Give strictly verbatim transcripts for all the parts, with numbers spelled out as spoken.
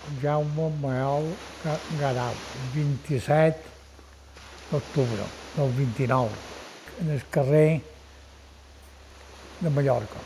Jaume Mael Garau, vint-i-set d'octubre del vint-i-nou, en el carrer de Mallorca.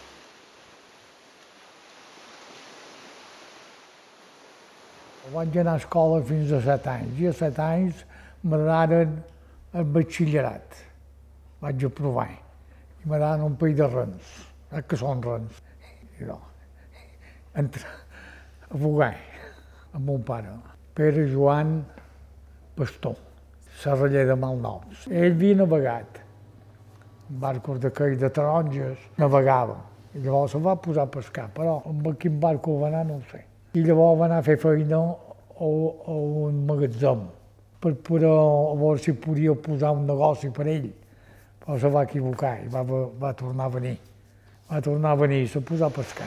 Vaig anar a escola fins a set anys, i a set anys m'anaren el batxillerat. Vaig aprovar, i m'anaren un país de rens. Saps què són rens? I jo, entre a bugar amb mon pare, Pere Joan Pastor, serraller de Malnoms. Ell havia navegat, en barcos d'aquells de taronges, navegava. I llavors se va posar a pescar, però amb quin barco va anar no ho sé. I llavors va anar a fer feina a un magatzem per poder a veure si podia posar un negoci per ell. Però se va equivocar i va, va tornar a venir. Va tornar a venir i se posà a pescar.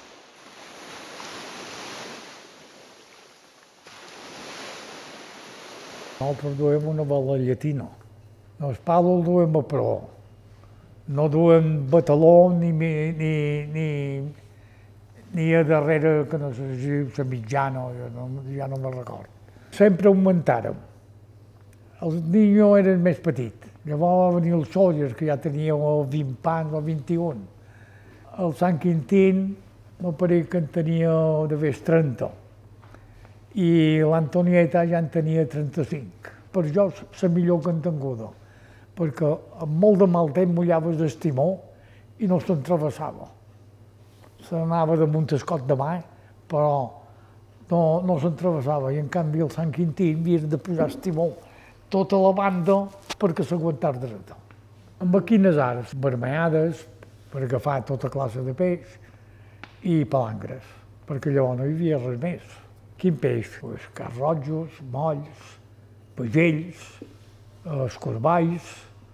Nosaltres duem una vela llatina. El palo el duem a proa. No duem bataló ni, ni, ni, ni a darrere, que no sé si la mitjana, ja no, ja no me'n recordo. Sempre augmentàrem. Els niños eren més petits. Llavors va venir els Sóllers, que ja tenia vint anys o vint-i-un. El Sant Quintín, me pareix que en tenia d'haver trenta. I l'Antonieta ja en tenia trenta-cinc. Per jo, la millor que en tinguda, perquè amb molt de mal temps mullaves el timó i no se'n travessava. Se n'anava damunt el cot de mà, però no, no se'n travessava. I en canvi el Sant Quintí havies de posar el timó tota la banda perquè s'aguantava dreta. Amb quines arts? Vermellades, per agafar tota classe de peix, i palangres, perquè llavors no hi havia res més. Quin peix? Pues, carrotjos, molls, pagells, escorballs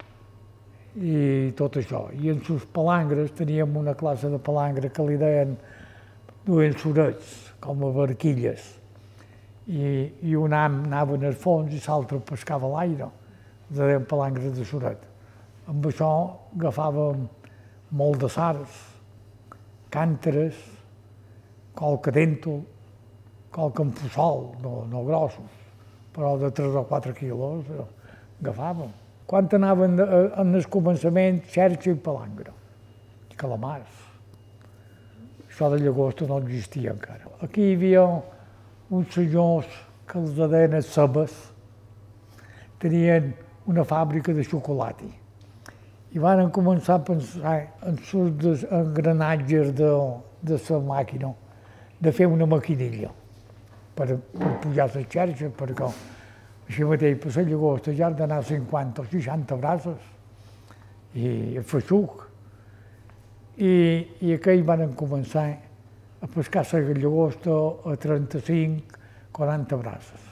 i tot això. I en les palangres teníem una classe de palangre que li deien duien surets, com a barquilles. I, i un am anava en el fons i l'altre pescava a l'aire. Els deien palangres de suret. Amb això agafàvem molt de sards, cànteres, qualque dèntol, qualque empussol, no, no grossos, però de tres o quatre quilos agafàvem. Quan anaven en el començament, xerxa i palangre, i calamars. Això de llagosta no existia encara. Aquí hi havia uns senyors que els deien els Sebes, tenien una fàbrica de xocolata i van començar a pensar en els engranatges de, de la màquina, de fer una maquinilla per, per pujar la xarxa, perquè així mateix per la llagosta ja han d'anar cinquanta o seixanta braces i el feixuc. I, i aquells van començar a pescar la llagosta a trenta-cinc a quaranta braces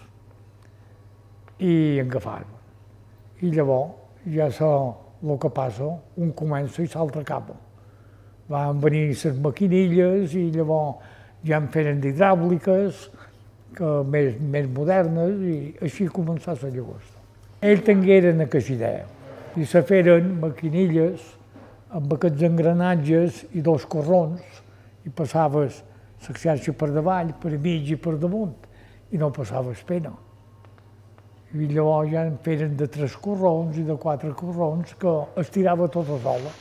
i agafar-la. I llavors ja sé el que passa, un comença i l'altre acaba. Van venir les maquinilles i llavors ja en feren d'hidràuliques, que més, més modernes, i així començà la llagosta. Ells tingueren aquesta idea i se feren maquinilles amb aquests engranatges i dos corrons i passaves la xarxa per davall, per mig i per damunt i no passaves pena. I llavors ja en feren de tres corrons i de quatre corrons que es tirava tota sola.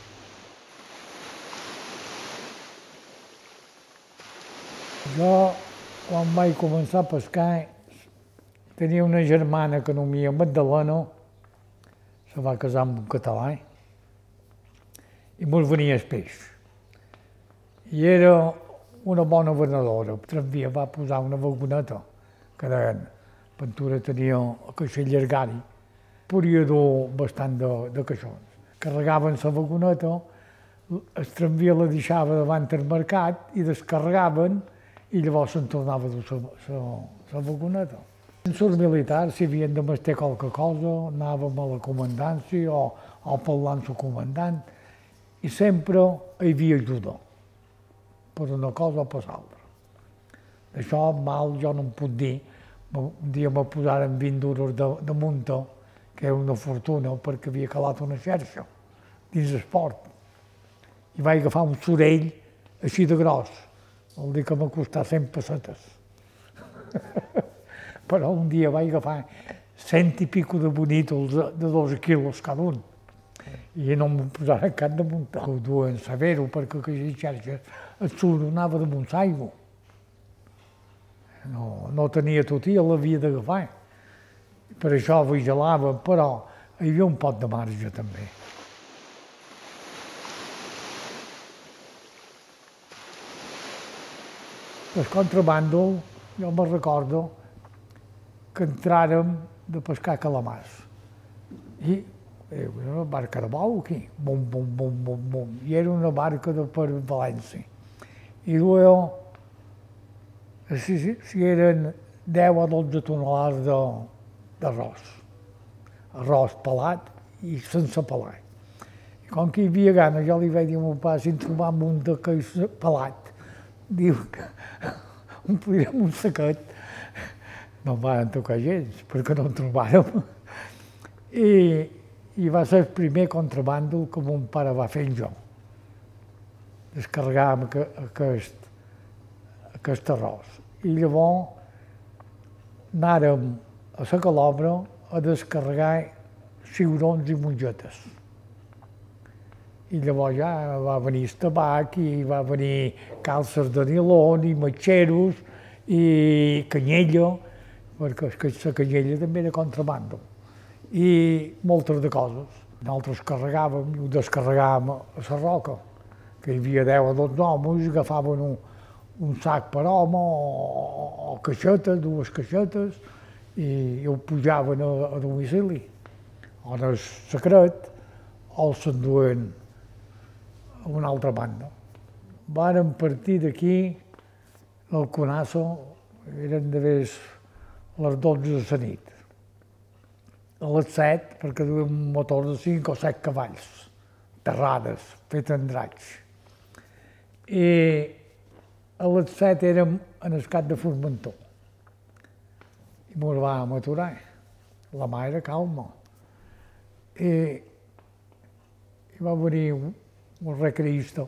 Jo, quan vaig començar a pescar, tenia una germana que nomia Magdalena, se va casar amb un català, i mos venia el peix. I era una bona venedora. El tramvia va posar una vagoneta, que deien, Ventura tenia el caixell llargari, podia dur bastant de, de caixons. Carregaven la vagoneta, el tramvia la deixava davant del mercat i descarregaven i llavors se'n tornava a dur la vagoneta. En els militars, si havien de mestir qualque cosa, anàvem a la comandància o, o parlant amb el comandant i sempre hi havia ajuda, per una cosa o per l'altra. D'això mal jo no em puc dir. Un dia me posaren vint duros de, de munta, que era una fortuna perquè havia calat una xarxa dins el port. I vaig agafar un sorell així de gros. Vol dir que m'ha costat cent pessetes. Però un dia vaig agafar cent i pico de bonitos de, de dos quilos cada un. I no m'ho posaren cap damunt. Ho duen severo perquè aquella xarxa el suro anava damunt l'aigua. No, no tenia totia, l'havia d'agafar. Per això vigilava, però hi havia un pot de marge també. El contrabando, jo me'n recordo que entràrem de pescar calamars. I era una barca de bou aquí, bum, bum, bum, bum, bum. I era una barca de per València. I duia, si, si, si eren deu a dotze tonelades d'arròs. Arròs pelat i sense pelar. I com que hi havia gana, jo li vaig dir a mon pare, si en trobam un d'aquells pelat, diu que omplirem un saquet. No em van tocar gens, perquè no en trobàrem. I, i va ser el primer contrabando que mon pare va fer jo. Descarregàvem aquest, aquest arròs. I llavors anàrem a la Calobra a descarregar ciurons i mongetes. I llavors ja va venir el tabac i va venir calces de nilon i matxeros i canyella, perquè la canyella també era contrabando, i moltes de coses. Nosaltres carregàvem i ho descarregàvem a la roca, que hi havia deu o dotze homes, agafaven un, un sac per home o, o caixetes, dues caixetes, i ho pujaven a, a domicili. O en el secret, o s'enduen a una altra banda. Varen partir d'aquí, al Conasso, eren d'haver les dotze de la nit. A les set, perquè duien un motor de cinc o set cavalls, terrades, fet en dracs. I a les set érem en el cap de Formentor. I mos vam aturar. La mà era calma. I, i va venir un, un recreista.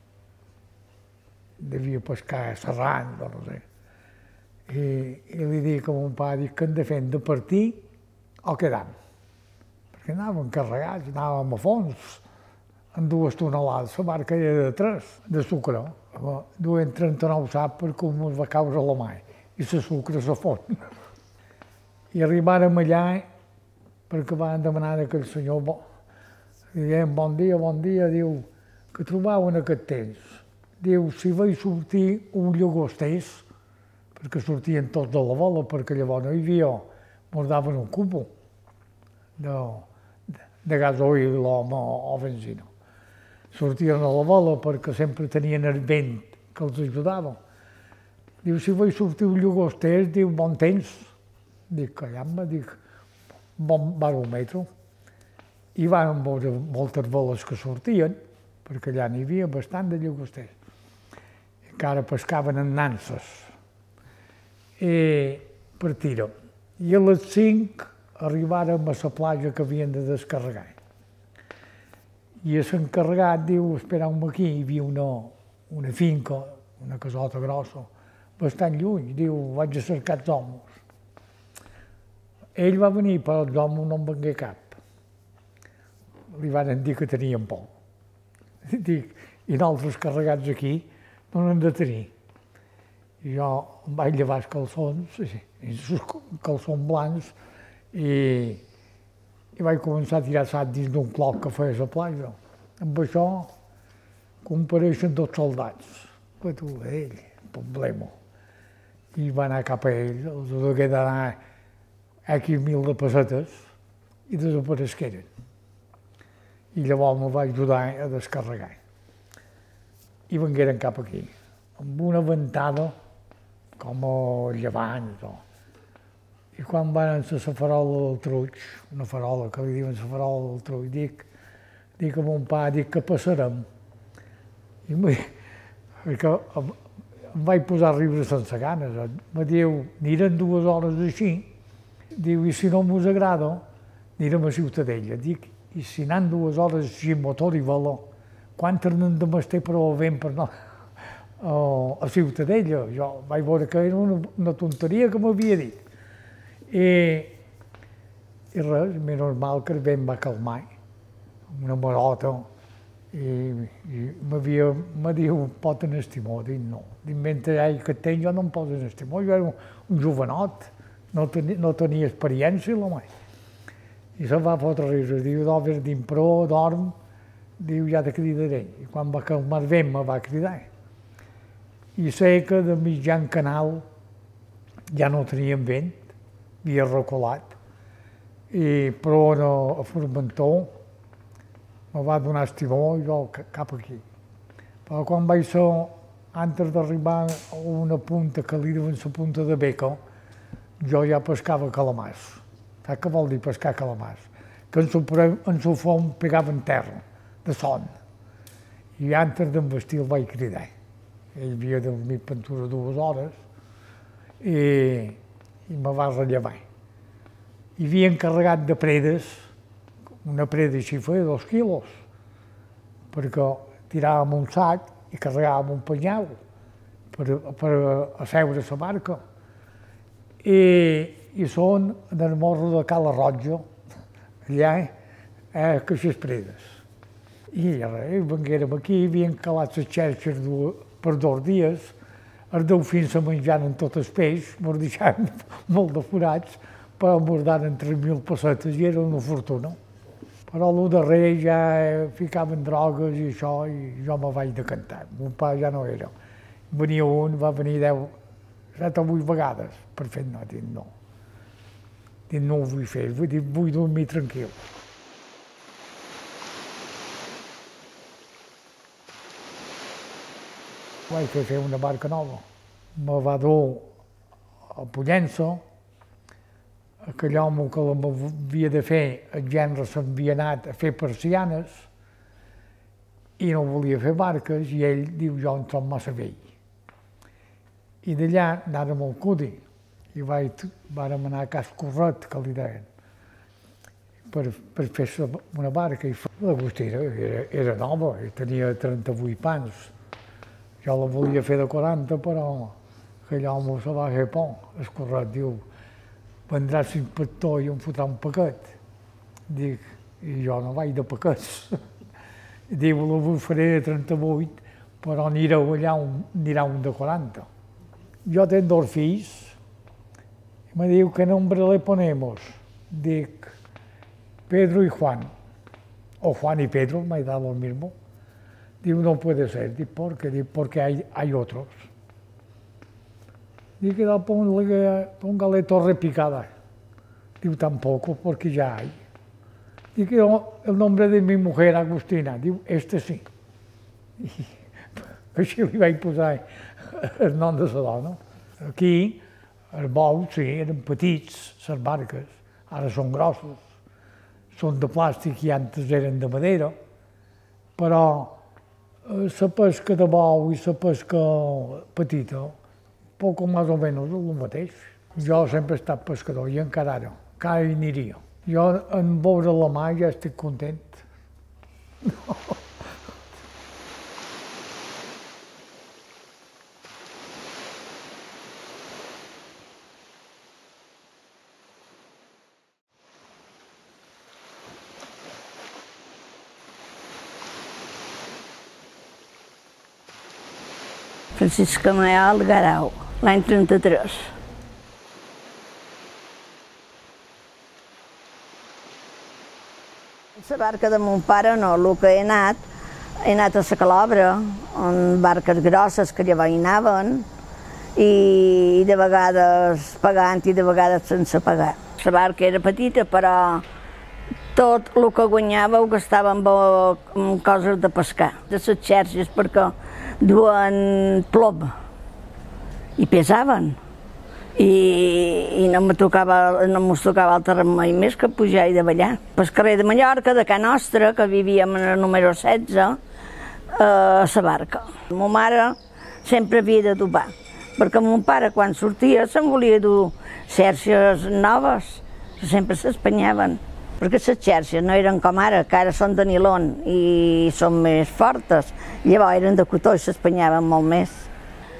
Devia pescar serrant, o no sé. I, i li dic a mon pare que hem de fer de partir o quedam. Perquè anàvem carregats, anàvem a fons, en dues tonelades. La barca era de tres, de sucre. Duien trenta-nou saps perquè ens va caure la mà i la sucre se fon. I arribàrem allà perquè van demanar que el senyor, diem bon dia, bon dia, diu, que trobaven aquest temps. Diu, si veig sortir un llagostès, perquè sortien tots de la vola, perquè llavors no hi havia, mos daven un cubo de, de gasoil home o benzina. Sortien a la vola perquè sempre tenien el vent que els ajudava. Diu, si veig sortir un llagostès, diu, bon temps. Dic, callam-me, dic, bon baròmetre. I van veure moltes voles que sortien, perquè allà n'hi havia bastant de llagosters. Encara pescaven en nanses. I partirem. I a les cinc arribàrem a la platja que havien de descarregar. I l'encarregat diu, espereu-me aquí, hi havia una, una finca, una casota grossa, bastant lluny. Diu, vaig a cercar els homes. Ell va venir, però els homes no en vengué cap. Li van dir que tenien por. Dic, i nosaltres carregats aquí no n'hem de tenir. I jo em vaig llevar els calçons, els calçons blancs, i, i vaig començar a tirar sac dins d'un cloc que feia a la platja. Amb això compareixen dos soldats. Que tu, ell, problema. I va anar cap a ell, els hagué d'anar X mil de pessetes i desaparegueren. I llavors me va ajudar a descarregar. I vengueren cap aquí, amb una ventada com a llevant. I quan van a la farola del Truig, una farola que li diuen la farola del Truig, dic, dic a mon pare, dic que passarem. I perquè em, em vaig posar a riure sense ganes. Me diu, anirem dues hores així, diu, i si no mos agrada, anirem a Ciutadella. Dic, i si anant dues hores així, motor i vela, quantes n'hem de mester per al vent per no, a Ciutadella. Jo vaig veure que era una, una tonteria que m'havia dit. I, i res, més normal que el vent va calmar, una marota, i, i m'havia, me diu, pot en estimó? Dic, no. Dic, mentre ell que tenc, jo no em poso en estimó, jo era un, un jovenot, no tenia, no tenia experiència, l'home. I se'n va fotre riure, diu, d'obres d'impro, dorm, diu, ja te cridaré. I quan va calmar el vent me va cridar. I sé que de mitjan canal ja no teníem vent, havia reculat, i però a Formentor me va donar estimó i jo cap aquí. Però quan vaig ser, antes d'arribar a una punta que li diuen la punta de Beca, jo ja pescava calamars. Saps què vol dir pescar calamars? Que en su fons pegaven terra, de son. I antes d'envestir el vaig cridar. Ell havia dormit pintura dues hores i, i me va rellevar. I havia encarregat de predes, una preda així feia dos quilos, perquè tiràvem un sac i carregàvem un penyal per, per asseure la barca. I, i són en el morro de Cala Roja, allà, eh, que les predes. I res, venguérem aquí, havien calat les xerxes per dos dies, els delfins se menjaren tot el peix, ens deixaven molt de forats, però ens daren tres mil pessetes i era una fortuna. Però el darrer ja ficaven drogues i això, i jo me vaig decantar. Mon pare ja no era. Venia un, va venir deu, set o vuit vegades. Per fer no, dic no. Dic no ho vull fer, vull dir, vull dormir tranquil. Vaig fer una barca nova. Me va dur a Pollença. Aquell home que m'havia de fer, el gendre s'havia anat a fer persianes i no volia fer barques i ell diu, jo em trobo massa vell. I d'allà anàrem al Cudi i vaig, vàrem anar a Cas Corret, que li deien, per, per fer una barca. I l'Agustina era, era nova, i tenia trenta-vuit pans. Jo la volia fer de quaranta, però aquell home se va fer por. El Corret diu, vendrà l'inspector i em fotrà un paquet. Dic, i jo no vaig de paquets. Diu, la vull faré de trenta-vuit, però anireu allà, anirà un de quaranta. Jo tenc dos fills, i me diu, ¿qué nombre le ponemos? Dic, Pedro y Juan. O Juan y Pedro, me da lo mismo. Diu, no puede ser. Dic, ¿por qué? Dic, porque hay, hay otros. Dic, póngale torre picada. Diu, tampoco, porque ya hay. Dic, el nombre de mi mujer, Agustina. Diu, este sí. I així li vaig posar el nom de la dona. Aquí, els bous, sí, eren petits, les barques, ara són grossos. Són de plàstic i antes eren de madera, però la pesca de bou i la pesca petita, poc o més o menys el mateix. Jo sempre he estat pescador i encara ara, encara hi aniria. Jo en veure la mà ja estic content. Francisca Mayal Garau, l'any trenta-tres. La barca de mon pare no, el que he anat, he anat a la Calobra, amb barques grosses que ja hi anaven, i de vegades pagant i de vegades sense pagar. La barca era petita, però tot el que guanyava ho gastava en coses de pescar, de les xerxes, perquè duen plom i pesaven. I no me tocava, no mos tocava altre mai més que pujar i davallar. Pel carrer de Mallorca, de Can Nostra, que vivíem en el número setze, a la barca. Ma mare sempre havia de dubar, perquè mon pare, quan sortia, se'n volia dur xerxes noves, sempre s'espanyaven. Perquè les xerxes no eren com ara, que ara són de nilon i són més fortes. Llavors eren de cotó i s'espanyaven molt més.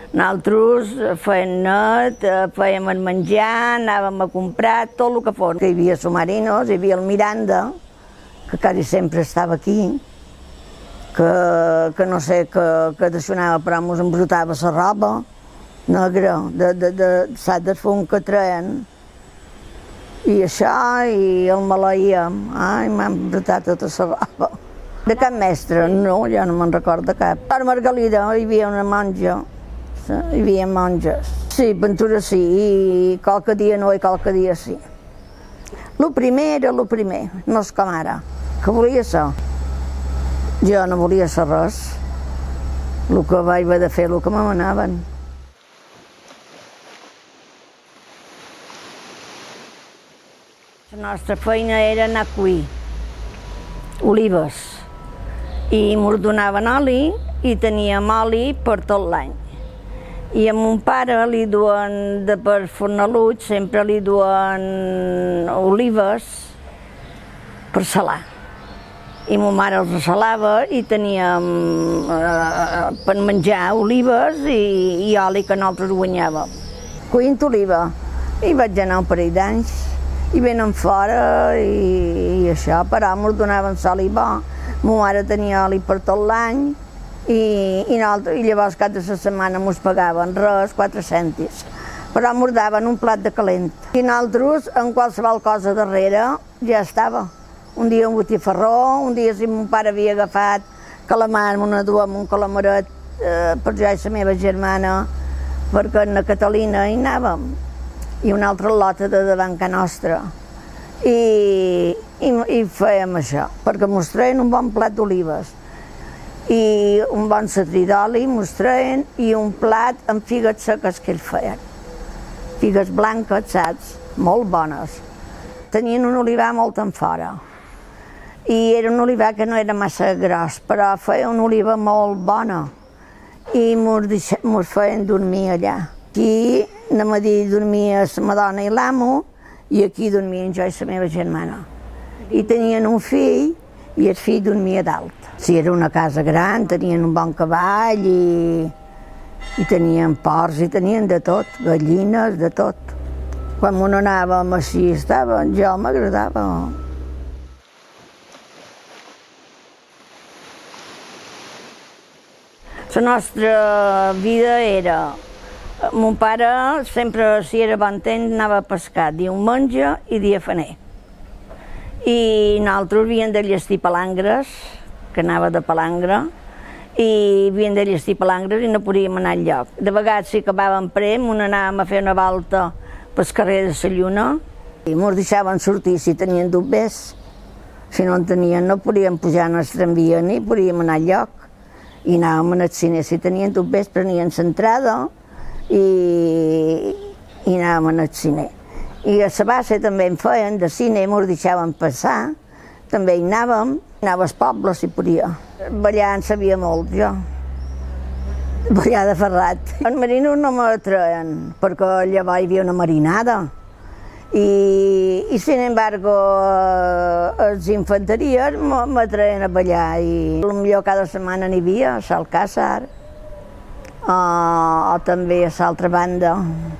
Nosaltres fèiem net, fèiem el menjar, anàvem a comprar, tot el que fos. Hi havia submarinos, hi havia el Miranda, que quasi sempre estava aquí, que, que no sé, que, que deixonava, però ens embrutava la roba negra, de, de, de, saps, del fum que treien. I això, i el maleïem. Ai, m'han embrutat tota la roba. De cap mestre, no, ja no me'n recordo cap. A Margalida hi havia una monja, hi havia monges. Sí, pintura sí, i qualque dia no i qualque dia sí. El primer era el primer, no és com ara, que volia ser. Jo no volia ser res. El que vaig haver de fer, el que me manaven. La nostra feina era anar a cuir olives i mos donaven oli i teníem oli per tot l'any. I a mon pare li duen, de per Fornalut, sempre li duen olives per salar. I ma mare els salava i teníem eh, per menjar olives i, i oli que nosaltres guanyàvem. Cuint oliva. I vaig anar un parell d'anys. I venen fora i, i això, però ens donaven oli bo. Ma mare tenia oli per tot l'any i, i, i llavors cada setmana ens pagaven res, quatre cèntims. Però ens daven un plat de calent. I nosaltres, en qualsevol cosa darrere, ja estava. Un dia un botifarró, un dia si mon pare havia agafat calamar, me duem un calamaret eh, per jo i la meva germana, perquè a Catalina hi anàvem. I una altra lota de davant ca nostra. I, i, i fèiem això, perquè mos treien un bon plat d'olives i un bon setrí d'oli mos treien i un plat amb figues seques que ells feien. Figues blanques, saps? Molt bones. Tenien un olivar molt en fora. I era un olivar que no era massa gros, però feia una oliva molt bona. I mos, mos feien dormir allà. Aquí anem a dir dormia la madona i l'amo i aquí dormien jo i la meva germana. I tenien un fill i el fill dormia dalt. Si era una casa gran, tenien un bon cavall i, i tenien porcs i tenien de tot, gallines, de tot. Quan me n'anàvem així estava, jo m'agradava. La nostra vida era... Mon pare sempre, si era bon temps, anava a pescar diumenge i dia faner. I nosaltres havíem de llestir palangres, que anava de palangre, i havíem de llestir palangres i no podíem anar enlloc. De vegades, si acabàvem prem, on anàvem a fer una volta pel carrer de la Lluna i ens deixaven sortir si tenien dubbers. Si no en tenien, no podíem pujar en el tramvia ni podíem anar enlloc. I anàvem al cine, si tenien dubbers, prenien l'entrada i, i anàvem al cine. I a la base també en feien, de cine ens deixaven passar, també hi anàvem, anava als pobles si podia. Ballar en sabia molt, jo. Ballar de ferrat. Els marinos no me treien, perquè llavors hi havia una marinada. I, i sin embargo, els infanteries me treien a ballar i potser cada setmana n'hi havia a Alcàsser. O, o també a l'altra banda,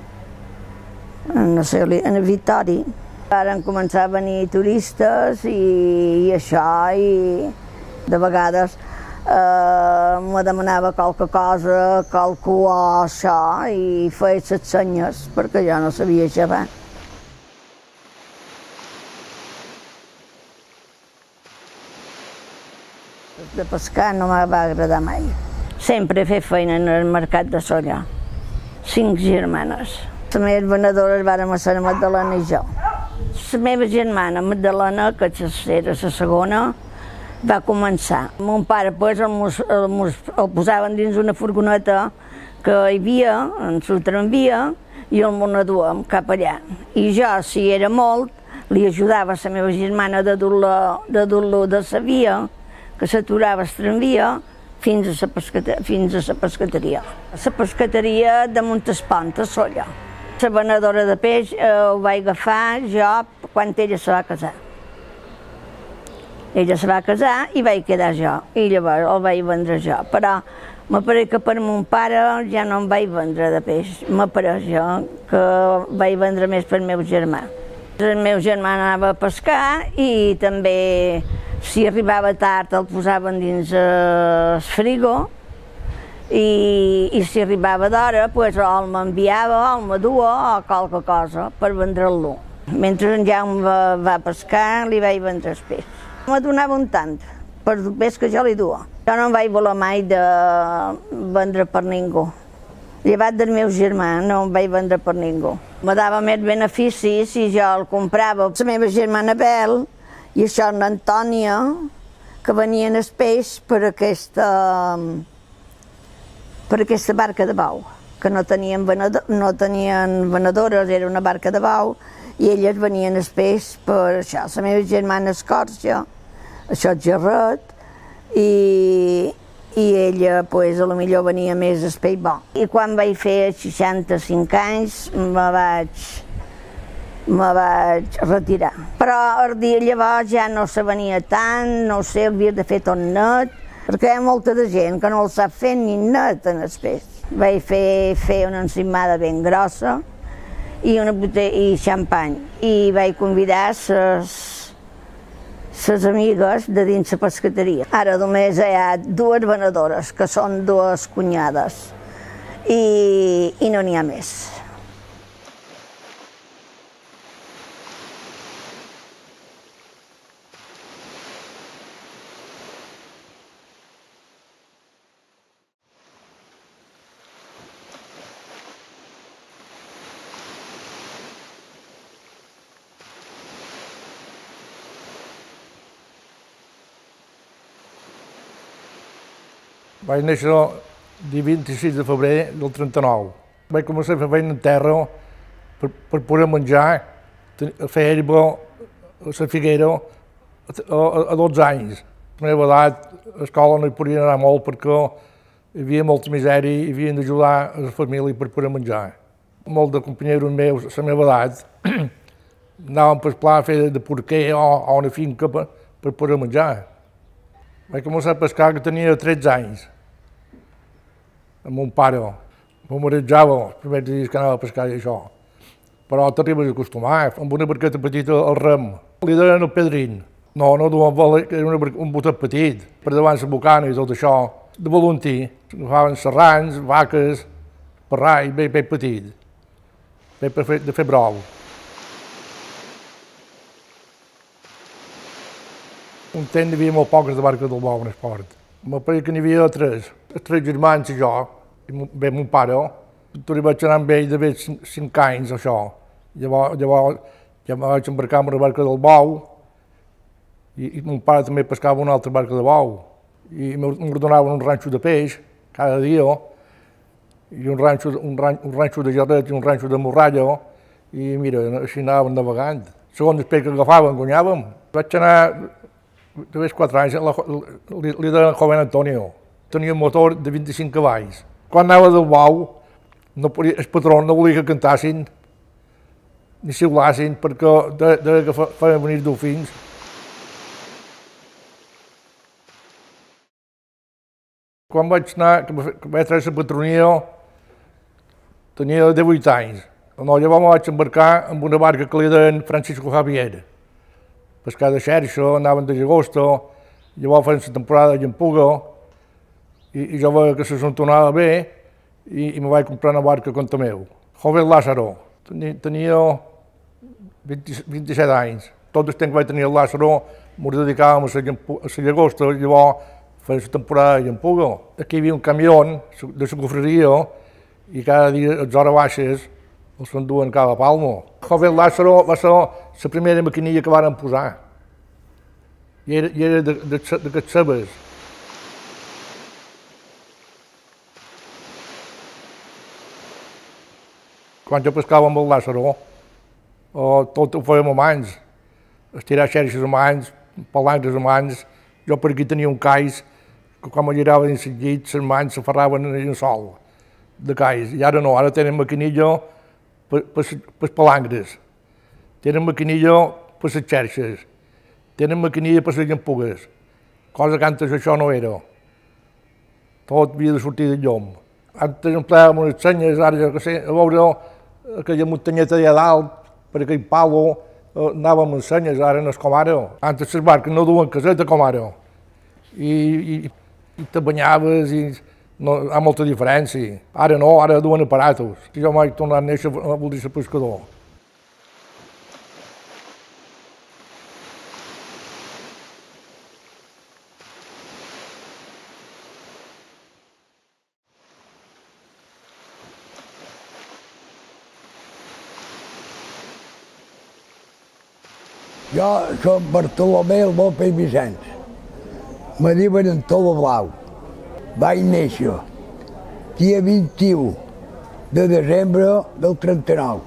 no sé, en el Vitori. Van començar a venir turistes i, i això, i de vegades eh, me demanava qualque cosa, qualcú o això, i feia les senyes, perquè jo no sabia xavar. De pescar no me va agradar mai. Sempre he fet feina en el mercat de Sollà. Cinc germanes. Les meves venedores vàrem ser la Magdalena i jo. La meva germana, Magdalena, que era la segona, va començar. Mon pare pues, el, el, el posaven dins una furgoneta que hi havia, en el tramvia, i el monaduem cap allà. I jo, si era molt, li ajudava a la meva germana de dur-lo de, dur de la via, que s'aturava el tramvia, fins a la pescateria. Fins a la pescateria. La pescateria de Montespont, a Sollà. La venedora de peix eh, ho vaig agafar jo quan ella se va casar. Ella se va casar i vaig quedar jo, i llavors el vaig vendre jo. Però M'apareix que per mon pare ja no em vaig vendre de peix. M'apareix jo que vaig vendre més per meu germà. El meu germà anava a pescar i també, si arribava tard, el posaven dins el frigo i, i si arribava d'hora, pues, o el m'enviava o el m'adua o qualque cosa per vendre-lo. Mentre en Jaume va, va pescar, li vaig vendre el peix. Me donava un tant per el peix que jo li duia. Jo no em vaig voler mai de vendre per ningú. Llevat del meu germà, no em vaig vendre per ningú. Me dava més beneficis si jo el comprava. La meva germana Bel i això l'Antònia, que venien el peix per aquesta, per aquesta barca de bau, que no tenien, venedor, no tenien venedores, era una barca de bau, i elles venien el peix per això. La meva germana Escorxa, això és Gerret, i, i ella, pues, a lo millor venia més el peix bo. I quan vaig fer seixanta-cinc anys, me vaig, me vaig retirar. Però el dia llavors ja no se venia tant, no ho sé, havia de fer tot net, perquè hi ha molta de gent que no el sap fer ni net en el peix. Vaig fer, fer una encimada ben grossa i una botella i xampany, i vaig convidar ses les amigues de dins la pescateria. Ara només hi ha dues venedores, que són dues cunyades, i, i no n'hi ha més. Vaig néixer el vint-i-sis de febrer del trenta-nou. Vaig començar a fer feina en terra per, per poder menjar, a fer herba a la figuera a, a, a dotze anys. A la meva edat, a l'escola no hi podia anar molt perquè hi havia molta misèria i havien d'ajudar a la família per poder menjar. Molts de companyeros meus, a la meva edat, anaven per pla a fer de porquer o a una finca per, per poder menjar. Vaig començar a pescar que tenia tretze anys, amb mon pare. M'ho marejava els primers dies que anava a pescar i això. Però t'arribes a acostumar, amb una barqueta petita al rem. Li deien el pedrin. No, no duien vela, era una, un botet petit. Per davant la bocana i tot això, de volantí. Agafaven serrans, vaques, parrai, bé, bé petit. Bé per fer, de fer brou. Un temps hi havia molt poques de barques del bou en esport. M'apareix que n'hi havia tres, els tres germans i jo, i bé, mon pare. Tot hi vaig anar amb ell d'haver cinc anys, això. Llavors, llavors ja em vaig embarcar amb una barca del bou i, i mon pare també pescava una altra barca de bou. I m'ordenaven un ranxo de peix cada dia, i un ranxo, un, ran, un ranxo de jarret i un ranxo de morralla, i mira, així anàvem navegant. Segons el peix que agafàvem, guanyàvem. Vaig anar de quatre anys, li, li deien Joven Antonio. Tenia un motor de vint-i-cinc cavalls. Quan anava del bou, no podia, el patró no volia que cantassin ni xiulassin perquè de, de que feien venir dofins. Quan vaig anar, que vaig treure la patronia, tenia divuit anys. No, llavors me vaig embarcar amb una barca que li deien Francisco Javier. Pescar de xerxa, anaven de llagosta, llavors feien la temporada de llampuga, i, i jo veia que se s'entonava bé, i, i me vaig comprar una barca contra meu. Joven Lázaro, tenia, tenia vint-i-set anys. Tot el temps que vaig tenir el Lázaro, m'ho dedicàvem a la llagosta, llavors feien la temporada de llampuga. Aquí hi havia un camió de la cofreria, i cada dia les hores baixes els s'enduen cada palmo. Joven Lázaro va ser la primera maquinilla que varen posar. I era, i era d'aquests sebes. Quan jo pescava amb el Lázaro, tot ho fèiem a mans. Estirar xerxes a mans, palangres a mans. Jo per aquí tenia un cais que quan me girava dins el llit, les mans s'aferraven en el sol de cais. I ara no, ara tenen maquinilla per les palangres, tenen maquinilla per les xerxes, tenen maquinilla per les llampugues, cosa que antes això no era. tot havia de sortir de llum. Antes emplàvem unes senyes, ara jo que sé, a veure aquella muntanyeta allà dalt, per aquell palo, anàvem amb senyes, ara no és com ara. Antes les barques no duen caseta com ara. I, i, i te banyaves i no, hi ha molta diferència. Ara no, ara duen aparatos. Jo mai he tornat a néixer a voler ser pescador. Jo soc Bartolomé el López Vicenç. Me diuen en Tolo Blau. Vaig néixer dia vint-i-u de desembre del trenta-nou.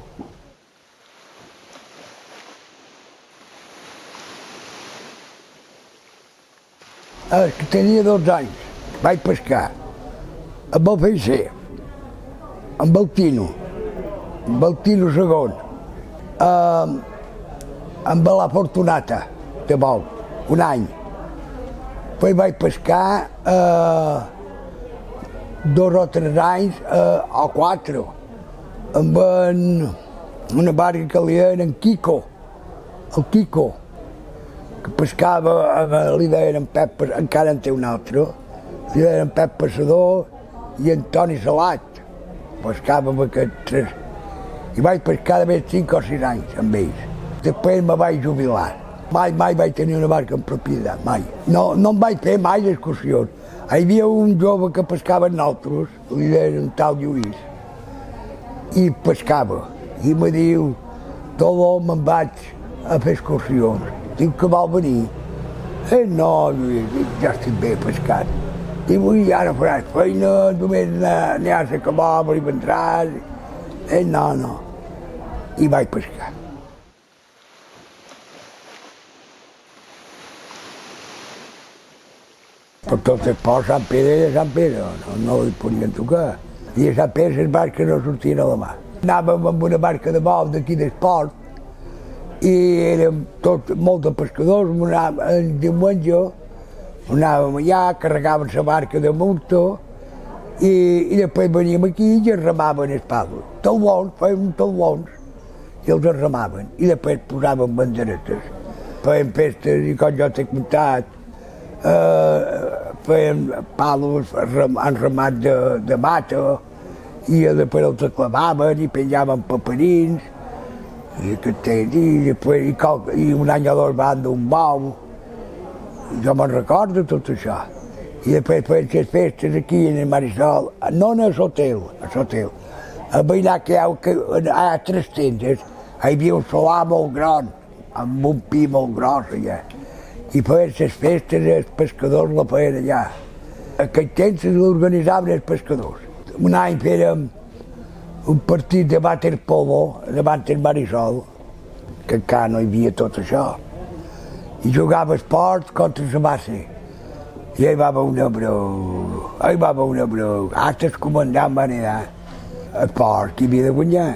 Els que tenia dotze anys vaig pescar amb el Feixer, amb el Tino, amb el Tino segon, amb amb la Fortunata, de bou, un any. Després vaig pescar eh, dos o tres anys, eh, o quatre, amb en, una barca que li deien en Quico, el Quico, que pescava, amb, li deien en Pep, encara en té un altre, li deien en Pep Passador i Antoni Salat. Pescava amb aquests tres. I vaig pescar de més cinc o sis anys amb ells. Després me vaig jubilar. Mai, mai vaig tenir una barca en propietat, mai. No, no em vaig fer mai excursions. Hi havia un jove que pescava amb nosaltres, li deien un tal Lluís, i pescava. I me diu, Tolo, me'n vaig a fer excursions. Diu que vol venir. Eh, no, Lluís, ja estic bé pescat. Diu, i ara faràs feina, només aniràs a Calobra i vendràs. Eh, no, no. I vaig pescar. Per tot el port, Sant Pere i Sant Pere, no, no li podien tocar. I a Sant Pere les barques no sortien a la mà. Anàvem amb una barca de bou d'aquí d'esport i érem tots, molts de pescadors, anàvem, el diumenge anàvem allà, carregàvem la barca de multa i, i després veníem aquí i ens remaven els palos. Talbons, fèiem talbons i els remaven i després posàvem banderetes. Fèiem festes i com jo t'he contat, Uh, feien palos enramats de, de mata i després els clavaven i penjaven paperins i, i, després, i, i un any o dos van d'un bou. Jo me'n recordo tot això. I després feien les festes aquí en el Marisol, no en l'hotel, a l'hotel. A veïnar que hi ha, que hi ha tres tendes, hi havia un solar molt gran, amb un pi molt gros allà. I feien les festes, els pescadors la feien allà. Aquell temps l'organitzaven els pescadors. Un any fèiem un partit de waterpolo davant del Marisol, que encara no hi havia tot això. I jugava esports contra la base. I hi va haver una brou, hi va haver una brou. Hasta el comandant va anar al port, qui havia de guanyar.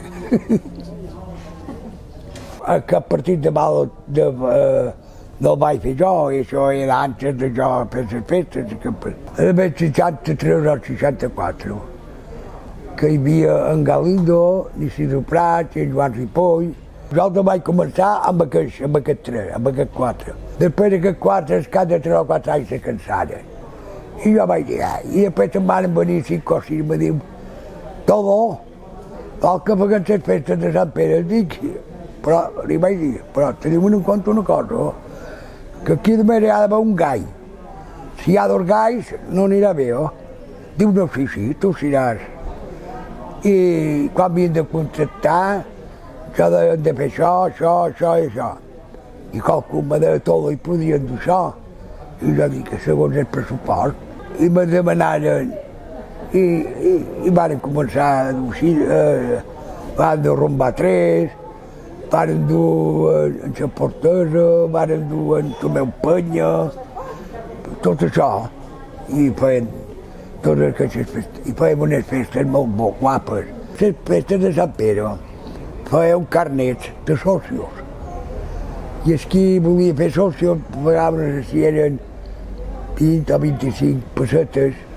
Aquest partit de mal de... Uh, no el vaig fer jo, i això era antes de jo fer les festes. Era el seixanta-tres o seixanta-quatre, que hi havia en Galindo, l'Isidro Prat, en Joan Ripoll. Jo vaig començar amb aquests, amb aquests tres, amb aquests quatre. Després d'aquests quatre, cada tres o quatre anys se cansaren. I jo vaig dir, ah, i després em van venir cinc o sis, i me diu, Tolo, vol que fem les festes de Sant Pere? Dic, però li vaig dir, però tenim en compte una cosa, que aquí només hi ha d'haver un gall. Si hi ha dos galls, no anirà bé, oh? Diu, no, sí, sí, tu seràs. I quan havien de contractar, jo deien de fer això, això, això i això. I qualcú me deia tot i podien dur això. I jo dic que segons el pressupost. I me demanaren, i, i, i van començar a dur així, eh, van de rumbar tres, varen dur en la Portesa, varen dur en Tomeu Penya, tot això. I feien totes aquestes festes, i feien unes festes molt, molt guapes. Les festes de Sant Pere feien carnets de socios. I els qui volia fer socios pagaven si eren vint o vint-i-cinc pessetes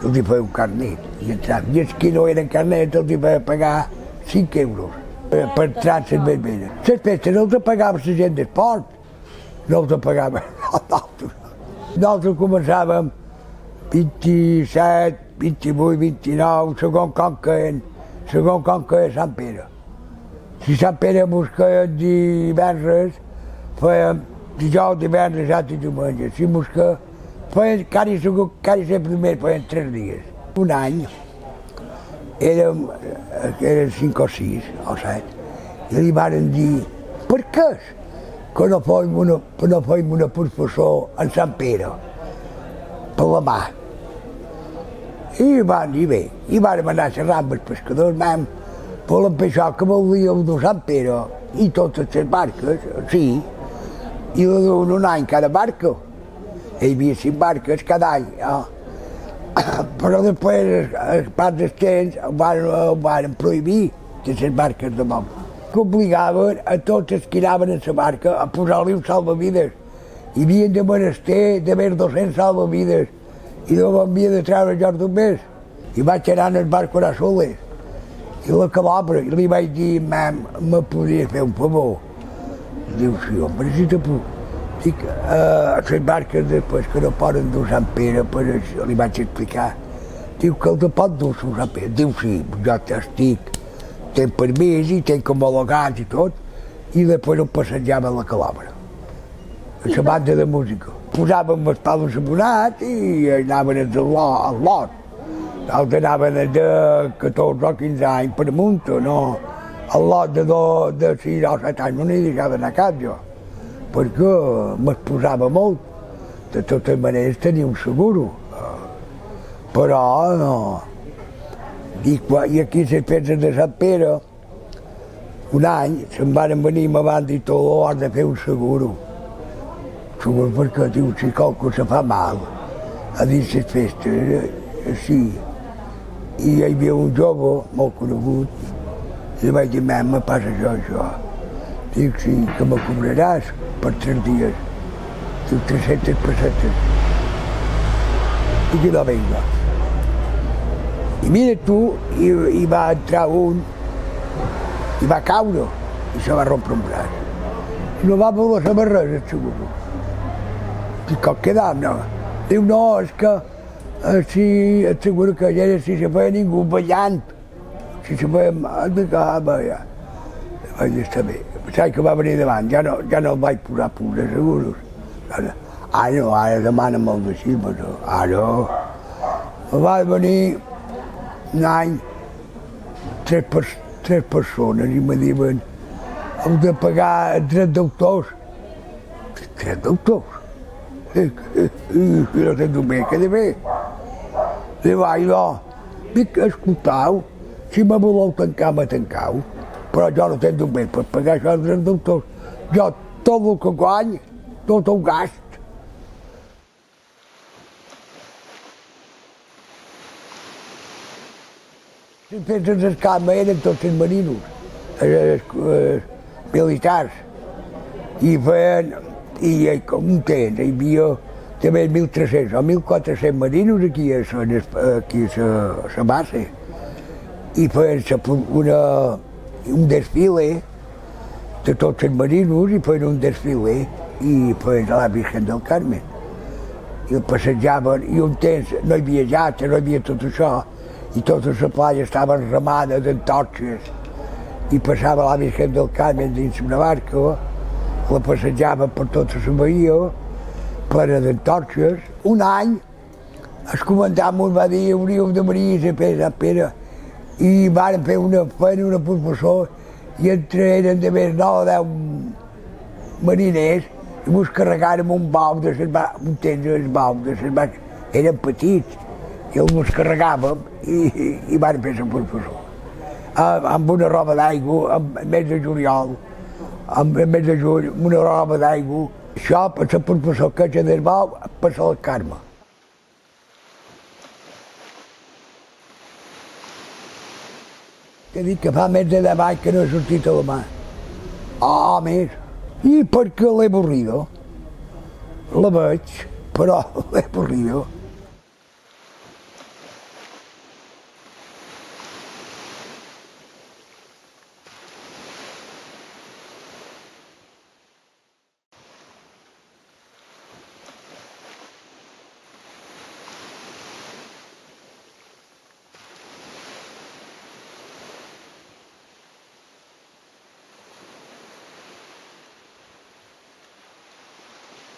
els hi feia un carnet i entraven. I els que no eren carnet els hi feia pagar cinc euros per entrar a les vermelles. Les festes no els pagava la gent d'esport, no els pagava nosaltres. Nosaltres començàvem vint-i-set, vint-i-vuit, vint-i-nou, segons com queien, segons com queia Sant Pere. Si Sant Pere mos queia divendres, fèiem dijous, divendres, dissabte i diumenge. Si mos queia, fèiem quasi, quasi sempre més, fèiem tres dies. Un any érem, érem cinc o sis o set, i li varen dir, per què que no fèiem una, no fèiem una professor en Sant Pere, per la mà. I van dir bé, i vàrem anar a xerrar amb els pescadors, vam, volem fer això que volíem de Sant Pere i totes les barques, sí, i d'un un any cada barca. Hi havia cinc barques cada any, eh? Però després els parts dels temps ho van prohibir de les barques de món. Que obligaven a tots els que anaven en la barca a posar-li un salvavides. Hi havia de menester de més dos-cents salvavides i no m'havia de treure jo només. I vaig anar en el barco a soles. I la calobra, i li vaig dir, mam, me podries fer un favor? Diu, sí, home, si te puc. Dic, a les barques després que no poden dur Sant Pere, per això li vaig explicar. Diu que el de pot dur Sant Pere. Diu, sí, jo estic, tenc permís i tenc homologats i tot, i després ho passejava a la calobra, a la banda de música. Posàvem els palos abonats i anaven al lot. Nosaltres anaven de catorze o quinze anys per amunt, no? Al lot de, de sis o set anys no n'hi deixava anar cap jo, perquè me'ls posava molt. De totes maneres tenia un seguro, però no. I, i aquí a les festes de Sant Pere, un any, se'n van venir, me van dir tot l'hora de fer un seguro. Seguro perquè, diu, si qualcú se fa mal, a dins les festes, sí. I hi havia un jove molt conegut, i li vaig dir, mam, me passa això, això. Dic, sí, que me cobraràs per tres dies. Diu, tres-centes pessetes. I que no venga. I mira tu, i, i va entrar un, i va caure, i se va rompre un braç. I no va voler saber res, el seguro. Dic, com quedam, no? Diu, no, és que si et seguro que allà si se feia ningú ballant, si se feia mal, dic, ah, vaja. Vaig dir, està bé. Pensava que va venir davant, ja no, ja no el vaig posar punts de seguros. Ara, ah, no, ara demana molt de així, però ara... Va venir un any, tres, pers tres persones i me diuen, heu de pagar tres d'autors. Tres d'autors? I no sento bé, que de bé. Li vaig dir, dic, escoltau, si me voleu tancar, me tancau, però jo no sento bé per pagar això dels doctors. Jo tot el que guany, tot ho gast. Les festes d'escama eren tots els marinos, els militars, i feien, i un temps hi havia també mil tres-cents o mil quatre-cents marinos aquí a la base, i feien una, un desfile de tots els marinos, i feien un desfile i feien a la Virgen del Carmen. I el passejaven, i un temps no hi havia llata, no hi havia tot això, i tota la playa estava remada d'antorxes, i passava la Virgen del Carmen dins una barca, la passejava per tota la bahia, plena d'antorxes. Un any, el comandant ens va dir que hauríem de venir a Sant Pere, i van fer una feina, una professor, i entre eren de més nou o deu mariners, i ens carregàrem un bau de les barques, un temps els baus de les barques, eren petits, i els carregàvem i, i, i van fer la professor. Amb una roba d'aigua, al mes de juliol, al mes de juny, una roba d'aigua. Això, per la professor que ja del bau, per la Carme. T'he dit que fa més de deu anys que no he sortit a la mà. Ah, més. I perquè l'he avorrido. La veig, però l'he avorrido.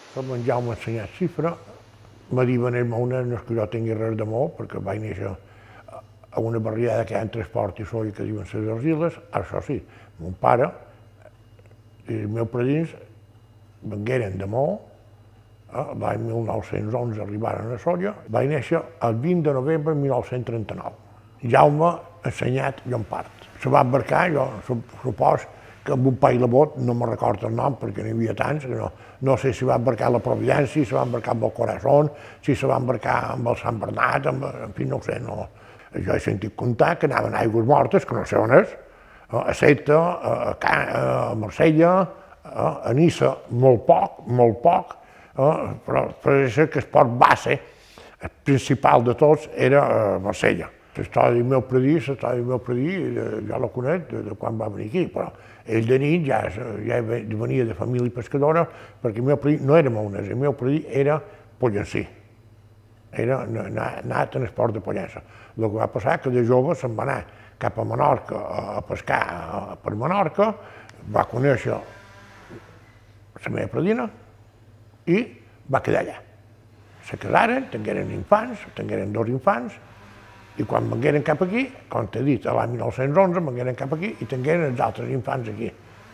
Com en Jaume m'ha ensenyat xifra, me diuen els meus nens que jo tingui res d'amor, perquè vaig néixer a una barriada que hi ha entre Esport i Soll que diuen les Argiles. Això sí, mon pare i els meus padrins vengueren de Maó, l'any mil nou-cents onze arribaren a Solla. Vaig néixer el vint de novembre de mil nou-cents trenta-nou. Jaume m'ha ensenyat Llompart. Se va embarcar, jo supos que amb un país de bot, no me'n recordo el nom perquè n'hi havia tants, que no, no sé si va embarcar la Providència, si va embarcar amb el Corazón, si se va embarcar amb el Sant Bernat, amb, en fi, no ho sé, no. Jo he sentit contar que anaven a Aigües Mortes, que no sé on és, a Seta, a, a, a Marsella, a Niça, molt poc, molt poc, però pareix que el port base, el principal de tots, era Marsella. L'història del meu predí, l'història del meu predí, jo la conec de quan va venir aquí, però ell de nit ja, ja venia de família pescadora, perquè el meu predí no era maonès, el meu predí era pollencí. Era anat en esport de pollença. El que va passar que de jove se'n va anar cap a Menorca a pescar per Menorca, va conèixer la meva predina i va quedar allà. Se casaren, tingueren infants, tingueren dos infants, i quan vengueren cap aquí, com t'he dit, l'any mil nou-cents onze, vengueren cap aquí i tingueren els altres infants aquí.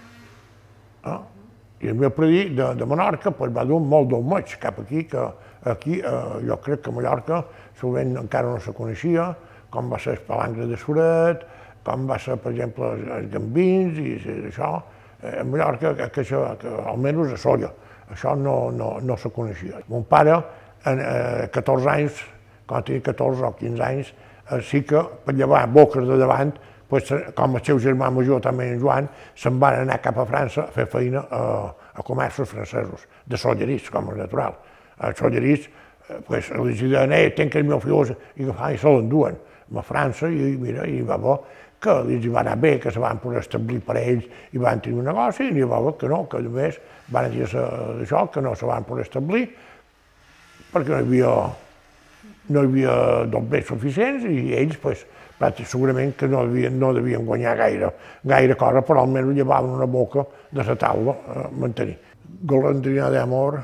I el meu predí de Menorca va dur molt d'un maig cap aquí, que aquí jo crec que a Mallorca sovint encara no se coneixia, com va ser el palangre de Suret, com va ser, per exemple, els gambins i això. A Mallorca, almenys a Solla, això no se coneixia. Mon pare, a catorze anys, quan tenia catorze o quinze anys, sí que per llevar boques de davant, com el seu germà major també en Joan, se'n van anar cap a França a fer feina a comerços francesos, de sollerís, com és natural. Els sollerís, els deien, eh, tenc els meus fills, i se l'enduen a França, i mira, hi va veure que els va anar bé, que se van poder establir per ells i van tenir un negoci, i hi va veure que no, que només van dir això, que no se van poder establir, perquè no hi havia no hi havia doblers suficients i ells, segurament que no devien guanyar gaire cosa, però almenys llevaven una boca de la taula a mantenir. Golondrina de amor,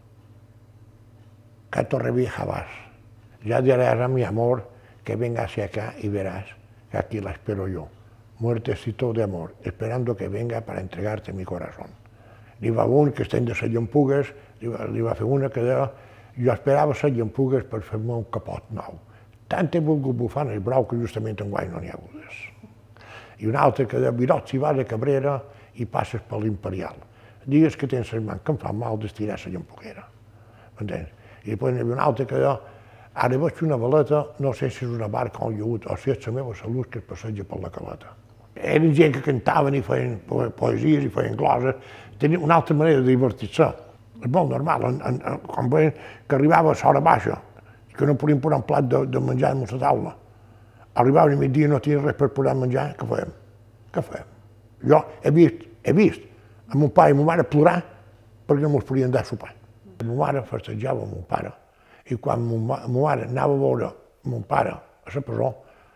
que torre vieja vas. Ya dirás a mi amor que venga hacia acá y verás que aquí la espero yo, muertecito de amor, esperando que venga para entregarte mi corazón. N'hi va un que estem de les llampugues, li va fer una que deia jo esperava les llampugues per fer-me un capot nou. Tant he volgut bufar en el brau que justament enguany no n'hi ha hagut. I un altre que deia, Virot, si vas a Cabrera i passes per l'Imperial, digues que tens les mans que em fan mal d'estirar la llampuguera. M'entens? I després n'hi havia un altre que deia, ara veig una veleta, no sé si és una barca o un llagut, o si és la meva salut que es passeja per la caleta. Eren gent que cantaven i feien poesies i feien gloses, tenien una altra manera de divertir-se. És molt normal, quan veien que arribava a l'hora baixa, que no podien posar un plat de menjar damunt la taula. Arribaven a migdia i no tenien res per posar menjar, què fèiem? Què fèiem? Jo he vist, he vist, a mon pare i ma mare plorar perquè no mos podien dar sopar. Ma mare festejava amb mon pare i quan ma mare anava a veure mon pare a la presó,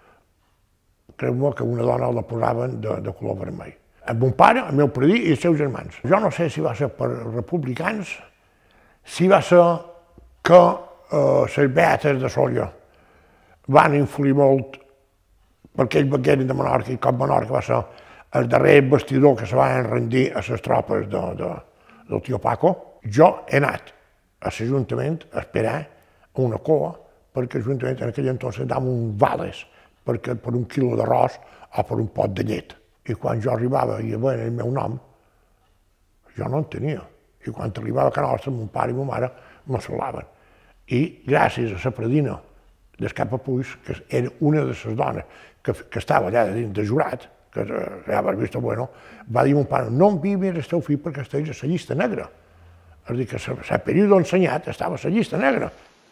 creu-me que una dona la posaven de color vermell. El mon pare, el meu predí i els seus germans. Jo no sé si va ser per republicans, si va ser que les beates de Solla van influir molt perquè ells vengueren de Menorca i com Menorca va ser el darrer bastidor que se van rendir a les tropes del tio Paco. Jo he anat a l'Ajuntament a esperar una coa perquè l'Ajuntament en aquell entonces dava un vales per un quilo d'arròs o per un pot de llet. I quan jo arribava i hi havia el meu nom, jo no en tenia. I quan arribava a Can Nostra, mon pare i ma mare me salaven. I gràcies a la predina del Capapuix, que era una de les dones que estava allà dins de jurat, que ja va vist bueno, va dir mon pare, no enviïs el teu fill perquè estiguis a la llista negra. És a dir, que el període ensenyat estava a la llista negra.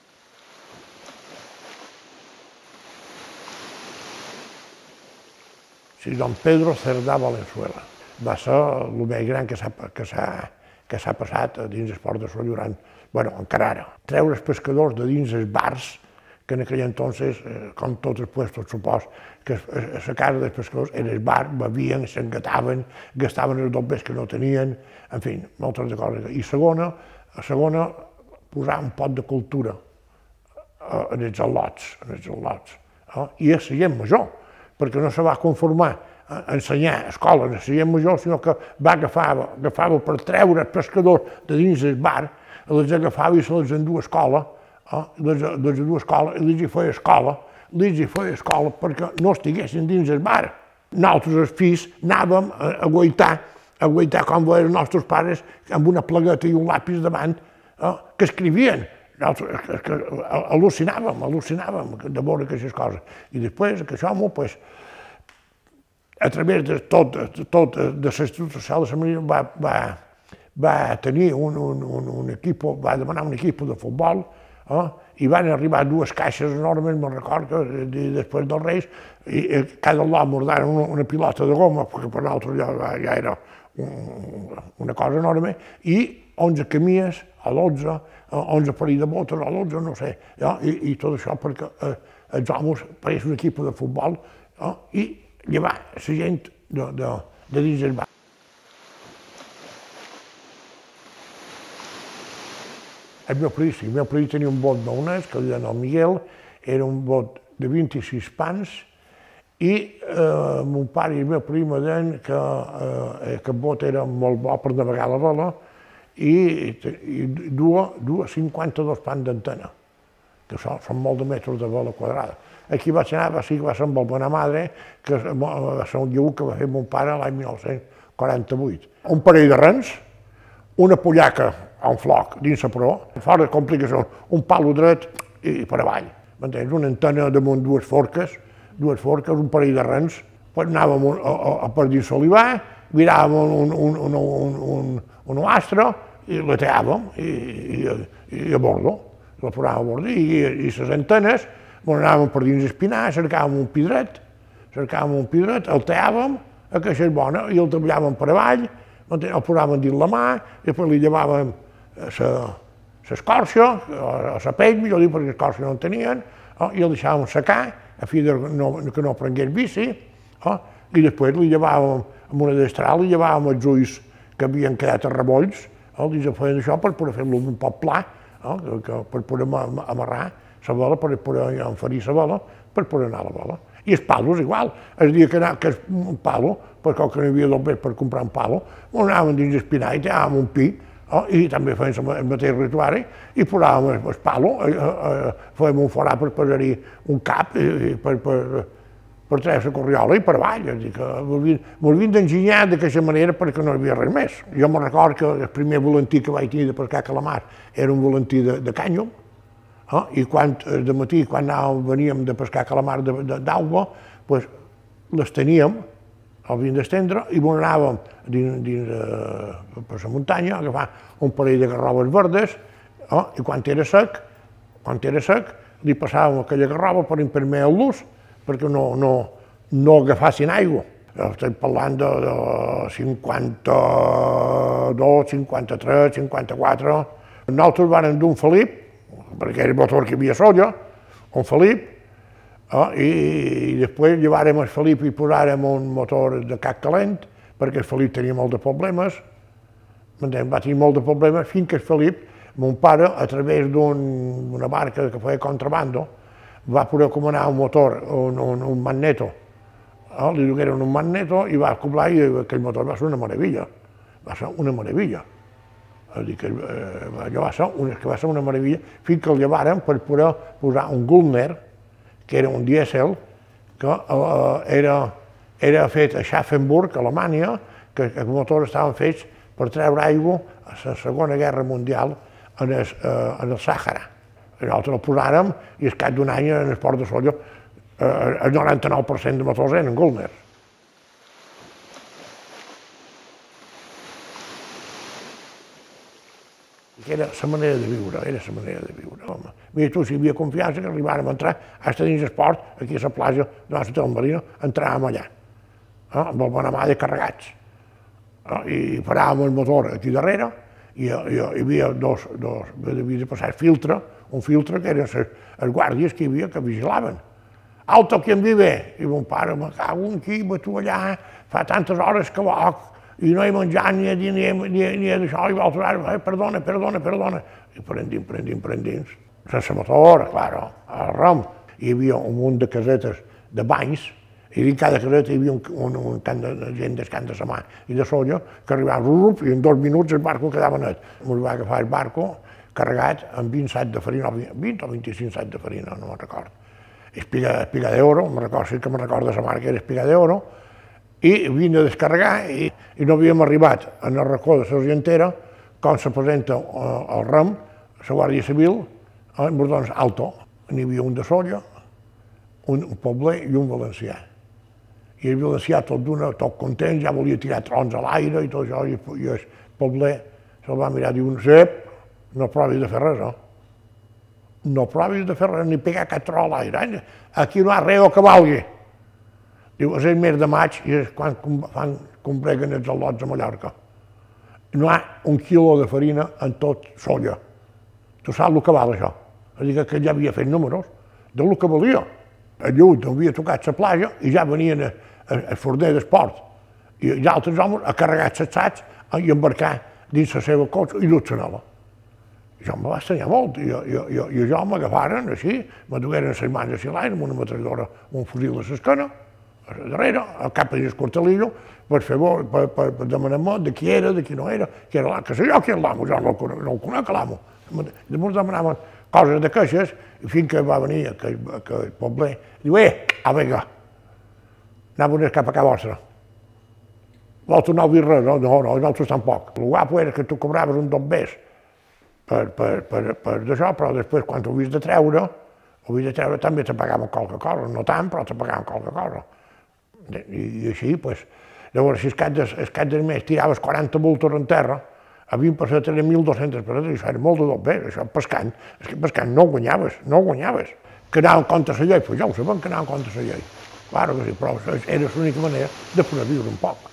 Sí, don Pedro Cerdà Valenzuela. Va ser el més gran que s'ha passat dins el port de Solla durant, bueno, encara ara. Treure els pescadors de dins els bars, que en aquell entonces, com tots els puestos, supos, que a la casa dels pescadors era el bar, bevien, s'engataven, gastaven els doblers que no tenien, en fi, moltes de coses. I segona, A segona, posar un pot de cultura en els al·lots, en els al·lots. I a la gent major, perquè no se va conformar a ensenyar a escoles a la gent major, sinó que va agafar, agafava per treure els pescadors de dins del bar, els agafava i se les endua a escola, les endua a escola i els hi feia escola, els hi feia escola perquè no estiguessin dins el bar. Nosaltres, els fills, anàvem a guaitar, a guaitar com veien els nostres pares, amb una plagueta i un lapis davant, que escrivien. Nosaltres al·lucinàvem, al·lucinàvem de veure aquestes coses. I després, aquest home, a través de tot, de l'Institut Social de Sant Marina, va va tenir un equip, va demanar un equip de futbol, i van arribar dues caixes enormes, me'n record que després dels Reis, i cada lot mordaren una pilota de goma, perquè per nosaltres ja era una cosa enorme, i onze camies a l'onze, onze parell de botes a l'onze, no sé, i tot això perquè els homes pareix un equip de futbol i llevar la gent de dins el bar. El meu país, el meu país tenia un bot maonès, que el deien el Miguel, era un bot de vint-i-sis pans, i mon pare i el meu país me deien que aquest bot era molt bo per navegar la vela i duia cinquanta-dos pans d'antena, que són molt de metres de vela quadrada. Aquí vaig anar, va ser amb el Bonamadre, que va ser un lleu que va fer mon pare l'any mil nou-cents quaranta-vuit. Un parell de rens, una pollaca a un floc dins la proa, fora de complicacions, un palo dret i per avall. M'entens? Una antena damunt dues forques, dues forques, un parell de rens, anàvem per dins l'olivar, miràvem un ostra i la teàvem i a bordo, la posàvem a bordo, i les antenes anàvem per dins espinar, cercàvem un pidret, cercàvem un pidret, el teàvem, aquesta és bona, i el treballàvem per avall, el posàvem dins la mà, i després li llevàvem l'escorça, o la pell, millor dir, perquè l'escorça no en tenien, i el deixàvem secar, a fi que no prengués vici, i després li llevàvem, amb una destral, li llevàvem els ulls que havien quedat a rebolls, i se feien això per poder fer-lo un poc pla, per poder amarrar la vela, per poder enferir la vela, per poder anar a la vela. I els palos igual. El dia que anàvem un palo, perquè no hi havia d'obres per comprar un palo, anàvem dins espinar i tèiem un pi, i també fèiem el mateix ritual, i posàvem el palo, fèiem un forat per posar-hi un cap, per treure la corriola i per avall. M'ho havien d'enginyar d'aquesta manera perquè no hi havia res més. Jo me'n record que el primer volantí que vaig tenir de pescar calamar era un volantí de cànyol, i quan de matí, quan veníem de pescar calamar d'aigua, les teníem, el havíem d'estendre, i anàvem per la muntanya a agafar un parell de garrobes verdes, i quan era sec, quan era sec, li passàvem aquella garroba per impermear l'ús, perquè no agafassin aigua. Estem parlant de cinquanta-dos, cinquanta-tres, cinquanta-quatre. Nosaltres vàrem dur un Felip, perquè era el motor que hi havia solla, un Felip, i després llevàrem el Felip i posàrem un motor de cap calent, perquè el Felip tenia molt de problemes, va tenir molt de problemes, fins que el Felip, mon pare, a través d'una barca que feia contrabando, va poder comanar un motor, un magneto, li dugueren un magneto i va acoblar i aquell motor va ser una meravella, va ser una meravella. Allò va ser una meravella, fins que el llevàrem per poder posar un Gullner, que era un dièsel, que era fet a Schaffenburg, a Alemanya, que els motors estaven fets per treure aigua a la Segona Guerra Mundial en el Sàhara. Nosaltres el posàrem i al cap d'un any en el port de Sóller el noranta-nou per cent de motors eren Gullner. Era la manera de viure, era la manera de viure. Mira tu, si hi havia confiança que arribàrem a entrar, fins dins el port, aquí a la platja de Nostra Del Marino, entràvem allà, amb el Bonamadre carregats. I paràvem el motor aquí darrere, i hi havia dos, havia de passar filtre, un filtre que eren els guàrdies que hi havia que vigilaven. Alto, qui en vive? I mon pare, me cago en qui, va tu allà, fa tantes hores que loc, i no he menjat ni, ni, ni, ni, ni d'això, i l'altre ara, eh, perdona, perdona, perdona. I prendim, prendim, prendim, sense motor, claro, al ram. Hi havia un munt de casetes de banys, i dins cada caseta hi havia un, un, un camp de gent del camp de sa mà i de solla, que arribava rup, i en dos minuts el barco quedava net. Ens va agafar el barco carregat amb vint sacs de farina, vint o vint-i-cinc sacs de farina, no me'n recordo. Espiga, espiga d'oro, me'n recordo, sí que me'n recordo de sa mare que era espiga d'oro, i vine a descarregar i, i no havíem arribat en el racó de l'Argentera quan se presenta el ram, la Guàrdia Civil, en Bordons Alto. N'hi havia un de solla, un pobler i un valencià. I el valencià tot d'una, tot content, ja volia tirar trons a l'aire i tot això, i, i el pobler se'l va mirar i diu, Sep, no provis de fer res, no? No provis de fer res, ni pegar cap tro a l'aire, eh? Aquí no hi ha res que valgui. Diu, és el mes de maig i és quan fan compreguen els al·lots a Mallorca. No hi ha un quilo de farina en tot solla. Tu saps el que val això? És a dir, que ja havia fet números del que valia. El Llut havia tocat la platja i ja venien al forner d'esport. I els altres homes a carregar els sacs i embarcar dins la seva cotxe i dur-se nova. Jo em va estranyar molt, i, i, i, i jo m'agafaren així, me dugueren les mans a l'aire amb una metralladora, un fusil a l'esquena, a darrere, al cap del cortelillo, per fer bo, per, per, per demanar-me de qui era, de qui no era, qui era l'amo, que sé jo qui era l'amo, jo no el conec, no el conec l'amo. Llavors demanaven coses de queixes, i fins que va venir aquell, aquell pobler, diu, eh, a vinga, anaven cap a casa vostra. Vosaltres no heu dit res, no, no, no, nosaltres tampoc. El guapo era que tu cobraves un dobbers per, per, per, per d'això, però després quan ho havies de treure, ho havies de treure també te pagaven qualque cosa, no tant, però te pagaven qualque cosa. I, i així, doncs, llavors, si el cap, des, el cap del mes tiraves quaranta bultos en terra, a vint pessetes eren mil dos-centes pessetes, i això era molt de dobbers, això pescant, és que pescant no guanyaves, no guanyaves. Que anaven contra la llei, doncs ja ho sabem que anaven contra la llei. Claro que sí, però era l'única manera de poder viure un poc.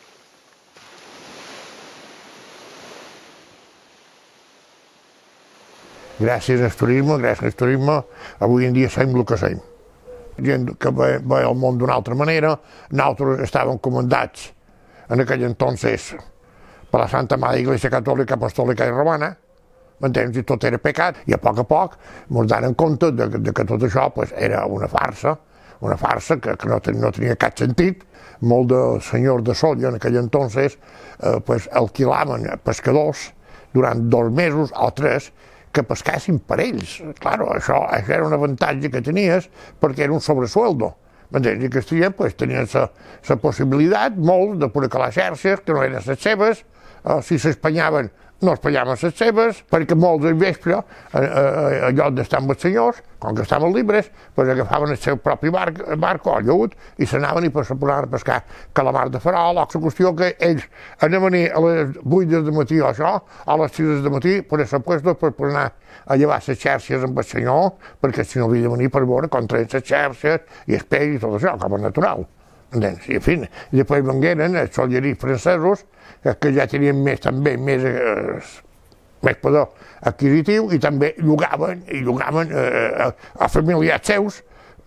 Gràcies al turisme, gràcies al turisme, avui en dia som el que som. Gent que ve, ve al món d'una altra manera, nosaltres estàvem comandats en aquell entonces per la Santa Mare Iglesia Catòlica, Apostòlica i Romana, m'entens? I tot era pecat, i a poc a poc ens donen compte de, de que tot això pues, era una farsa, una farsa que, que no, ten, no tenia cap sentit. Molt de senyors de solla en aquell entonces eh, pues, alquilaven pescadors durant dos mesos o tres que pescassin per ells. Claro, això, això era un avantatge que tenies perquè era un sobresueldo. M'entens? I aquests gent pues, tenien la possibilitat, molts, de poder calar xarxes, que no eren les seves, eh, si s'espanyaven, no espanyaven les seves, perquè molts al vespre, eh, eh, a lloc d'estar amb els senyors, com que estaven llibres, pues, agafaven el seu propi barc, barco o lleut i s'anaven i pues, se posaven a pescar calamar de farol, o la qüestió que ells anaven a les vuit del matí o això, a les sis del matí, per a puestos per poder anar a llevar les xarxes amb el senyor, perquè el senyor havia de venir per veure com treien les xarxes i el peix i tot això, com a natural. I, en fi, i després vengueren els solleris francesos, que ja tenien més, també, més, eh, més poder adquisitiu i també llogaven, i llogaven eh, a familiars seus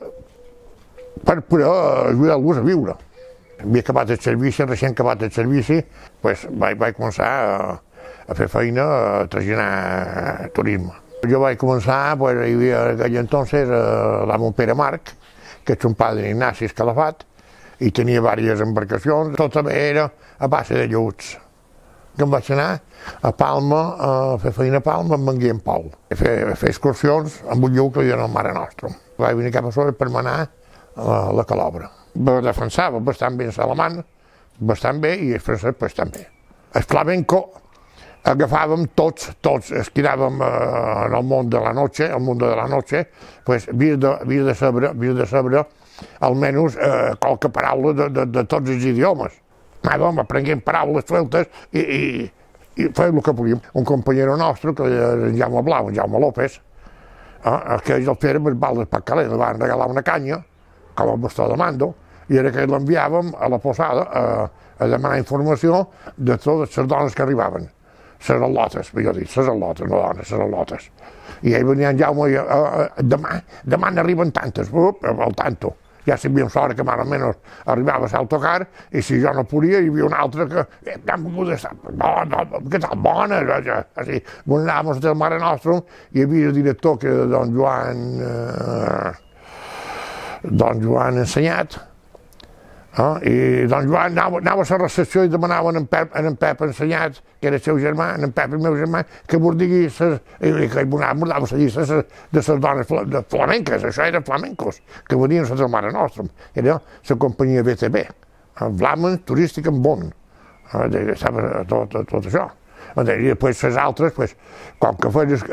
per poder ajudar-los a viure. Havia acabat el servici, recent acabat el servici, pues, vaig, vaig començar a, a fer feina, a traginar turisme. Jo vaig començar, pues, hi havia aquell entonces l'amo Pere Marc, que és un padre Ignasi Escalafat, i tenia diverses embarcacions, tot era a base de lleuts. Que em vaig anar a Palma, a fer feina a Palma amb en Guillem Pol, a fer, a fer excursions amb un lleut que li deien el Mare Nostrum. Vaig venir cap a sobre per anar a la Calobra. Me defensava bastant bé l'alemany, bastant bé, i el francès pues, també. El flamenco agafàvem tots, tots, es quedàvem en el món de la noche, el món de la noche, pues, havies de, de saber, havies de saber almenys eh, qualque paraula de, de, de tots els idiomes. Anàvem aprenent paraules sueltes i, i, i fèiem el que podíem. Un companyero nostre, que era en Jaume Blau, en Jaume López, eh, aquell del Pere Bal d'Espacalé, li van regalar una canya, com el bastó de mando, i era que l'enviàvem a la posada a, a demanar informació de totes les dones que arribaven. Les al·lotes, millor dit, les al·lotes, no dones, les al·lotes. I ell venia en Jaume i demà, demà n'arriben tantes, up, al tanto. ja sabíem l'hora que més o menys arribava a l'autocar, i si jo no podia, hi havia un altre que, eh, han pogut estar, no, no, que tal bona, així, quan anàvem a del Mare Nostrum, hi havia el director que era don Joan, eh, don Joan Ensenyat, eh, i don Joan anava, anava a la recepció i demanava en Pep, en Pep Ensenyat, que era el seu germà, en Pep, el meu germà, que vos digui, i que mos dava la llista de les dones flamenques, això eren flamencos, que venien a del Mare Nostrum, era la companyia B T B, Vlamen Turístic en Bon, estava tot, tot això. I després les altres, pues, com que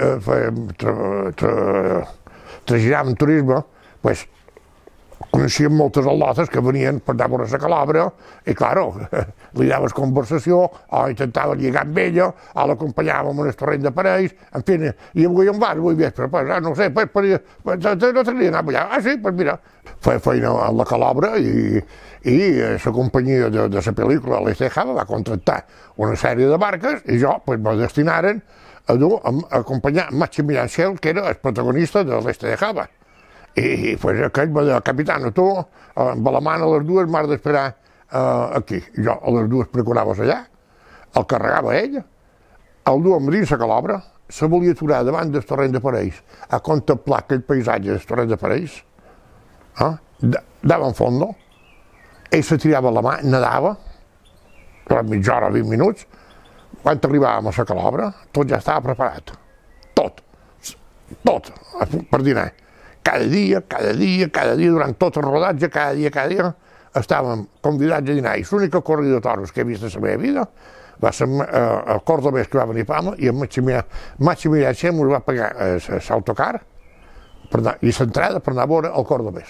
traginaven turisme, pues, coneixíem moltes al·lotes que venien per anar a veure la Calabra i, clar, li daves conversació o intentaven lligar amb ella o l'acompanyàvem en el terreny de parells, en fi, i avui on vas, avui vespre, pues, no sé, pues, pues, no t'agradaria anar allà, ah sí, pues mira, feia feina a la Calabra i, i la companyia de, de la pel·lícula, l'Este Java, va contractar una sèrie de barques i jo, pues, me destinaren a dur, a acompanyar Maximilian Schell, que era el protagonista de l'Este de Java. I pues, aquell va dir, capitana, tu, amb la mà a les dues m'has d'esperar eh, aquí. Jo a les dues procuraves allà, el carregava ell, el duia dins la Calabra, se volia aturar davant del terreny de parells a contemplar aquell paisatge del terreny de parells, eh? Dava en fondo, ell se tirava la mà, nedava, per mitja hora, vint minuts, quan arribàvem a la Calabra, tot ja estava preparat, tot, tot, per dinar. Cada dia, cada dia, cada dia, durant tot el rodatge, cada dia, cada dia, estàvem convidats a dinar. I l'única corrida de toros que he vist a la meva vida va ser el cordobès que va venir a Palma i el Maximilià Xem us va pagar l'autocar i l'entrada per anar a veure el cordobès.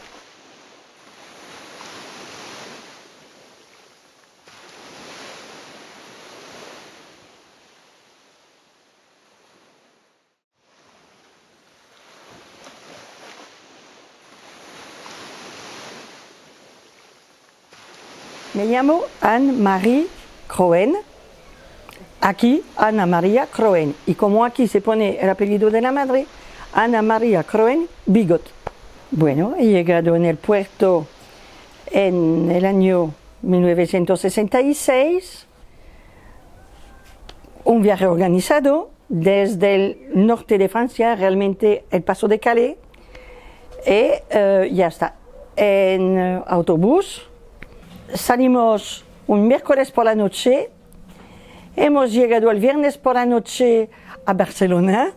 Me llamo Anne-Marie Croen, aquí Ana María Croen, y como aquí se pone el apellido de la madre, Ana María Croen Bigot. Bueno, he llegado en el puerto en el año mil novecientos sesenta y seis, un viaje organizado desde el norte de Francia, realmente el paso de Calais, y uh, ya está, en uh, autobús. Salimos un miércoles por la noche, hemos llegado el viernes por la noche a Barcelona,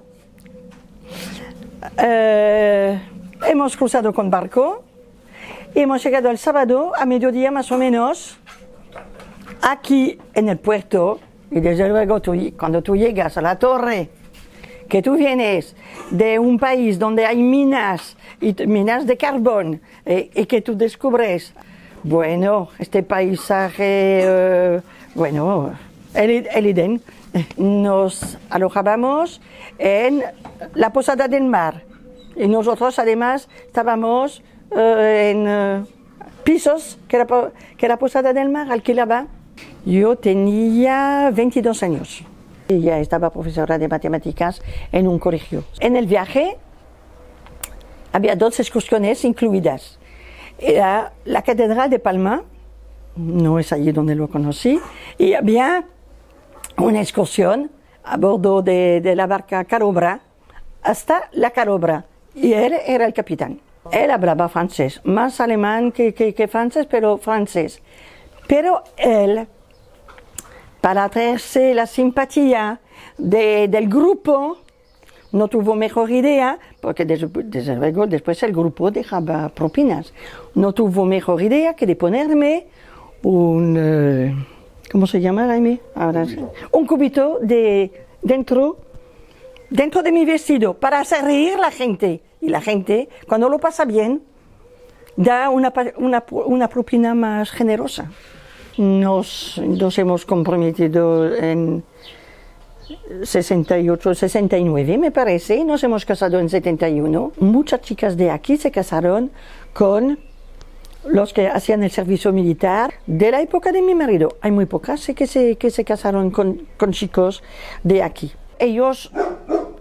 eh, hemos cruzado con barco, hemos llegado el sábado a mediodía más o menos, aquí en el puerto, y desde luego tú, cuando tú llegas a la torre, que tú vienes de un país donde hay minas, y minas de carbón, eh, y que tú descubres, bueno, este paisaje, eh, bueno, el, el Edén. Nos alojábamos en la Posada del Mar y nosotros además estábamos eh, en eh, pisos que la, que la Posada del Mar alquilaba. Yo tenía veintidós años y ya estaba profesora de matemáticas en un colegio. En el viaje había dos excursiones incluidas. Era la Catedral de Palma, no es allí donde lo conocí, y había una excursión a bordo de, de la barca Calobra hasta la Calobra, y él era el capitán. Él hablaba francés, más alemán que, que, que francés, pero francés. Pero él, para atraerse la simpatía de, del grupo, no tuvo mejor idea, porque desde, desde luego después el grupo dejaba propinas, no tuvo mejor idea que de ponerme un, uh, ¿cómo se llama, Jaime? Ahora, un cubito de, dentro, dentro de mi vestido para hacer reír a la gente. Y la gente, cuando lo pasa bien, da una, una, una propina más generosa. Nos, nos hemos comprometido en sesenta y ocho, sesenta y nueve me parece, nos hemos casado en setenta y uno. Muchas chicas de aquí se casaron con los que hacían el servicio militar de la época de mi marido. Hay muy pocas que se, que se casaron con, con chicos de aquí. Ellos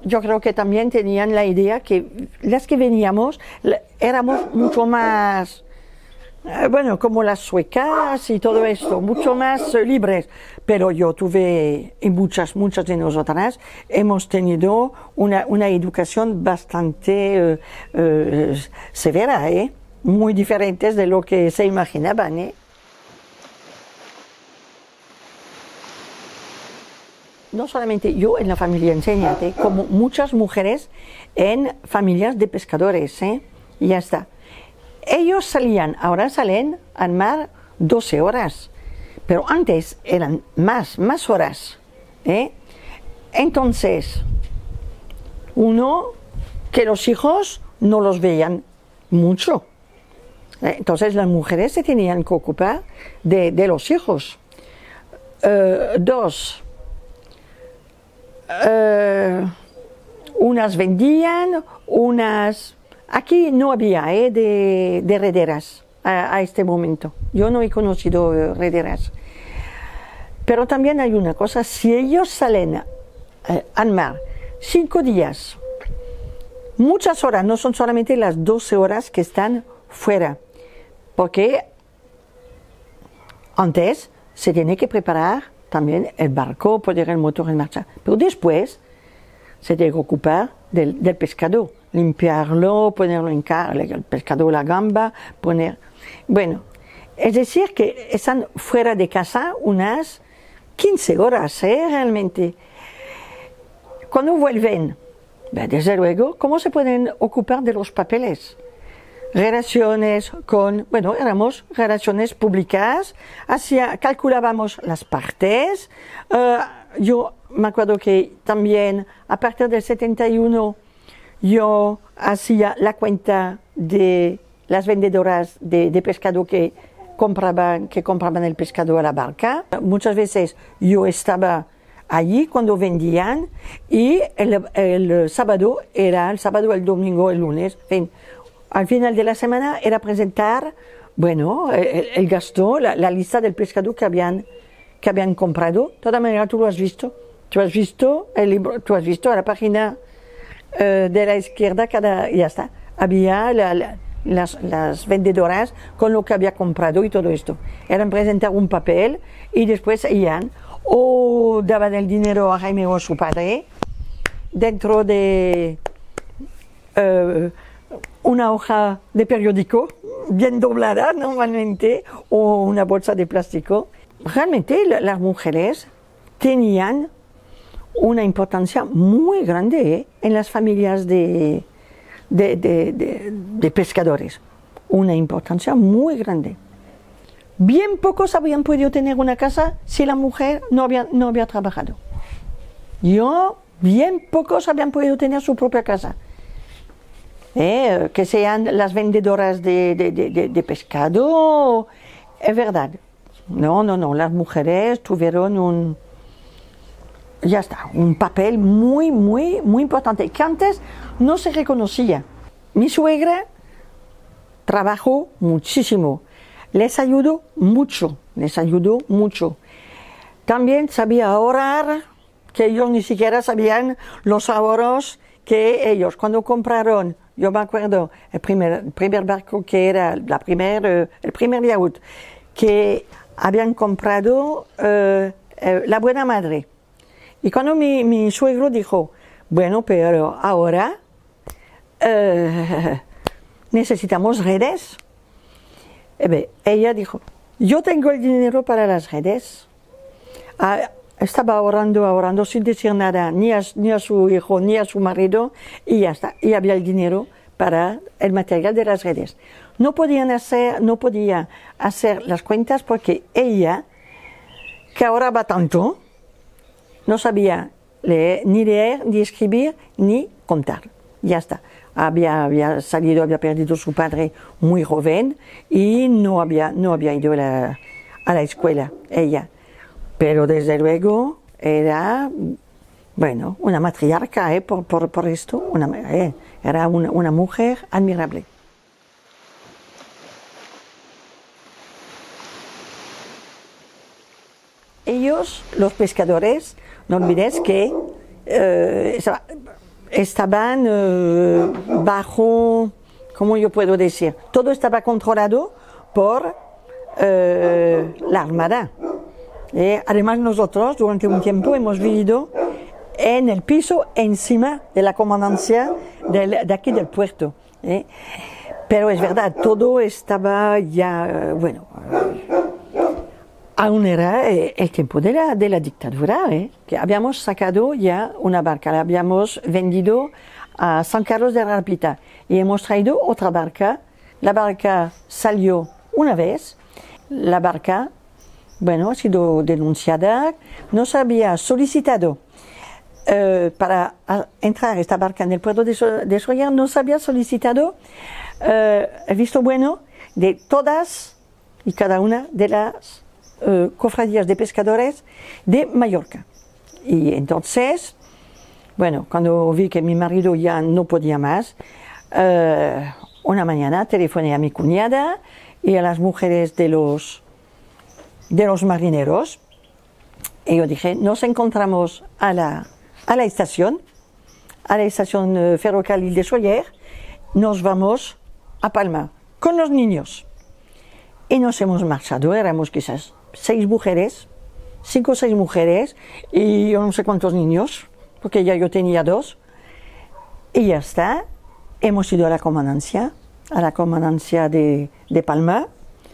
yo creo que también tenían la idea que las que veníamos éramos mucho más, eh, bueno, como las suecas y todo esto, mucho más eh, libres. Pero yo tuve, y muchas, muchas de nosotras, hemos tenido una, una educación bastante eh, eh, severa, ¿eh? Muy diferentes de lo que se imaginaban, ¿eh? No solamente yo en la familia enseñante, como muchas mujeres en familias de pescadores, ¿eh? Y ya está. Ellos salían, ahora salen al mar doce horas, pero antes eran más, más horas, ¿eh? Entonces, uno, que los hijos no los veían mucho. Entonces las mujeres se tenían que ocupar de, de los hijos. Uh, dos, uh, unas vendían, unas... Aquí no había eh, de, de rederas a, a este momento. Yo no he conocido uh, rederas. Pero también hay una cosa, si ellos salen uh, al mar cinco días, muchas horas, no son solamente las doce horas que están fuera, porque antes se tiene que preparar también el barco, poner el motor en marcha, pero después se tiene que ocupar del, del pescado, limpiarlo, ponerlo en cara, el pescado, la gamba, poner... Bueno, es decir que están fuera de casa unas quince horas, ¿eh? Realmente. Cuando vuelven, desde luego, ¿cómo se pueden ocupar de los papeles? Relaciones con, bueno, éramos relaciones públicas, hacía, calculábamos las partes. Uh, yo me acuerdo que también a partir del setenta y uno yo hacía la cuenta de las vendedoras de, de pescado que compraban, que compraban el pescado a la barca. Muchas veces yo estaba allí cuando vendían y el, el sábado era el sábado, el domingo, el lunes, en fin. Al final de la semana era presentar, bueno, el, el gasto, la, la lista del pescado que habían, que habían comprado. De todas maneras, tú lo has visto. Tú has visto el libro, tú has visto a la página uh, de la izquierda, cada, ya está. Había la, la, las, las vendedoras con lo que había comprado y todo esto. Eran presentar un papel y después iban o daban el dinero a Jaime o a su padre dentro de... Uh, una hoja de periódico bien doblada normalmente o una bolsa de plástico. Realmente las mujeres tenían una importancia muy grande ¿eh? en las familias de, de, de, de, de pescadores. Una importancia muy grande. Bien pocos habían podido tener una casa si la mujer no había, no había trabajado. Yo, bien pocos habían podido tener su propia casa. Eh, que sean las vendedoras de, de, de, de pescado, es verdad. No, no, no, las mujeres tuvieron un, ya está, un papel muy, muy, muy importante, que antes no se reconocía. Mi suegra trabajó muchísimo, les ayudó mucho, les ayudó mucho. También sabía ahorrar, que ellos ni siquiera sabían los ahorros que ellos, cuando compraron, yo me acuerdo, el primer, el primer barco que era, la primer, uh, el primer yacht, que habían comprado uh, uh, la Buena Madre. Y cuando mi, mi suegro dijo, bueno, pero ahora uh, necesitamos redes. Eh bien, ella dijo, yo tengo el dinero para las redes. Ah, estaba ahorrando, ahorrando sin decir nada, ni a, ni a su hijo, ni a su marido, y ya está. Y había el dinero para el material de las redes. No podían hacer, no podía hacer las cuentas porque ella, que ahorraba tanto, no sabía leer, ni leer, ni escribir, ni contar. Ya está. Había, había salido, había perdido a su padre muy joven y no había, no había ido a la, a la escuela, ella. Pero desde luego era, bueno, una matriarca, ¿eh? por, por, por esto, una, eh, era una, una mujer admirable. Ellos, los pescadores, no olvides que eh, estaban eh, bajo, ¿cómo yo puedo decir? Todo estaba controlado por eh, la Armada. Eh, además nosotros durante un tiempo hemos vivido en el piso encima de la comandancia del, de aquí del puerto. Eh. Pero es verdad, todo estaba ya, bueno, aún era el tiempo de la, de la dictadura, ¿eh? Que habíamos sacado ya una barca, la habíamos vendido a San Carlos de Rapita y hemos traído otra barca. La barca salió una vez, la barca, bueno, ha sido denunciada, nos había solicitado eh, para entrar esta barca en el puerto de, so de Sóller, nos había solicitado eh, el visto bueno de todas y cada una de las Uh, cofradías de pescadores de Mallorca. Y entonces, bueno, cuando vi que mi marido ya no podía más, uh, una mañana telefoné a mi cuñada y a las mujeres de los, de los marineros y yo dije, nos encontramos a la, a la estación, a la estación uh, ferrocarril de Sóller, nos vamos a Palma con los niños. Y nos hemos marchado, éramos quizás seis mujeres, cinco o seis mujeres, y yo no sé cuántos niños, porque ya yo tenía dos, y ya está. Hemos ido a la comandancia, a la comandancia de, de Palma,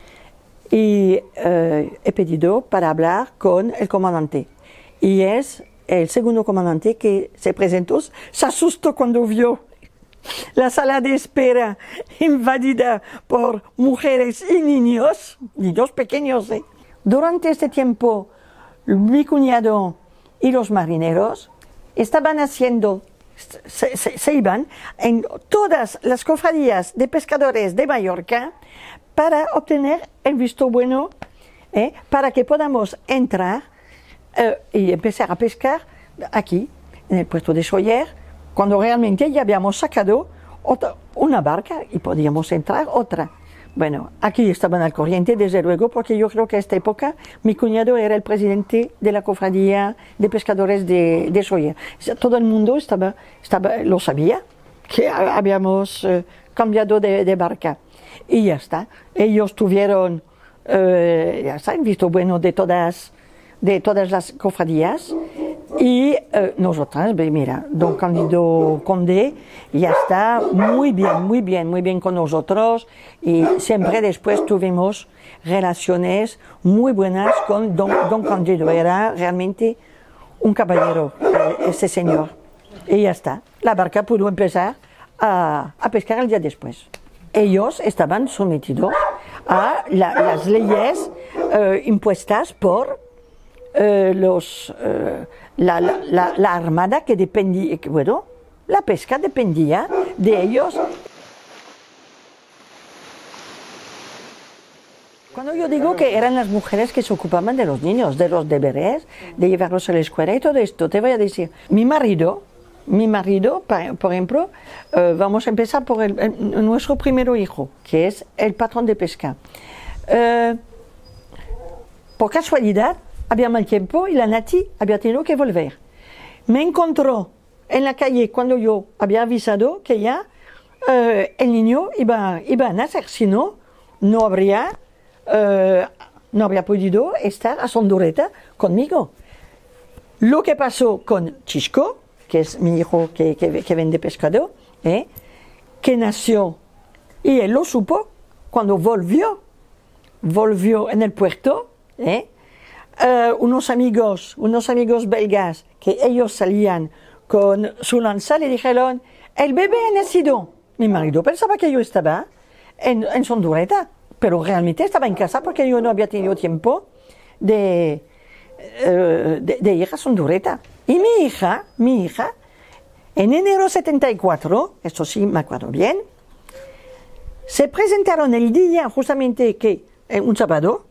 y eh, he pedido para hablar con el comandante. Y es el segundo comandante que se presentó, se asustó cuando vio la sala de espera invadida por mujeres y niños, niños pequeños. ¿eh? Durante este tiempo, mi cuñado y los marineros estaban haciendo, se, se, se iban en todas las cofradías de pescadores de Mallorca para obtener el visto bueno, ¿eh? Para que podamos entrar eh, y empezar a pescar aquí, en el puerto de Sóller, cuando realmente ya habíamos sacado otra, una barca y podíamos entrar otra. Bueno, aquí estaban al corriente, desde luego, porque yo creo que a esta época mi cuñado era el presidente de la cofradía de pescadores de, de Sóller. Todo el mundo estaba, estaba, lo sabía, que habíamos eh, cambiado de, de barca. Y ya está. Ellos tuvieron, eh, ya está, el visto bueno de todas, de todas las cofradías. Y eh, nosotras, mira, don Cándido Conde ya está muy bien, muy bien, muy bien con nosotros y siempre después tuvimos relaciones muy buenas con don, don Cándido. Era realmente un caballero, eh, ese señor. Y ya está, la barca pudo empezar a, a pescar el día después. Ellos estaban sometidos a la, las leyes eh, impuestas por eh, los... Eh, La, la, la armada que dependía, bueno, la pesca dependía de ellos. Cuando yo digo que eran las mujeres que se ocupaban de los niños, de los deberes, de llevarlos a la escuela y todo esto, te voy a decir, mi marido, mi marido, por ejemplo, eh, vamos a empezar por el, el, nuestro primer hijo, que es el patrón de pesca. Eh, por casualidad, había mal tiempo y la Nati había tenido que volver. Me encontró en la calle cuando yo había avisado que ya eh, el niño iba, iba a nacer, si no, no habría, eh, no habría podido estar a Sondureta conmigo. Lo que pasó con Chisco, que es mi hijo que, que, que vende pescado, eh, que nació y él lo supo cuando volvió, volvió en el puerto, eh, Uh, unos amigos, unos amigos belgas que ellos salían con su lanza le dijeron, el bebé ha nacido. Mi marido pensaba que yo estaba en, en Sondureta, pero realmente estaba en casa porque yo no había tenido tiempo de, uh, de, de ir a Sondureta. Y mi hija, mi hija, en enero setenta y cuatro, esto sí me acuerdo bien, se presentaron el día justamente que, eh, un sábado,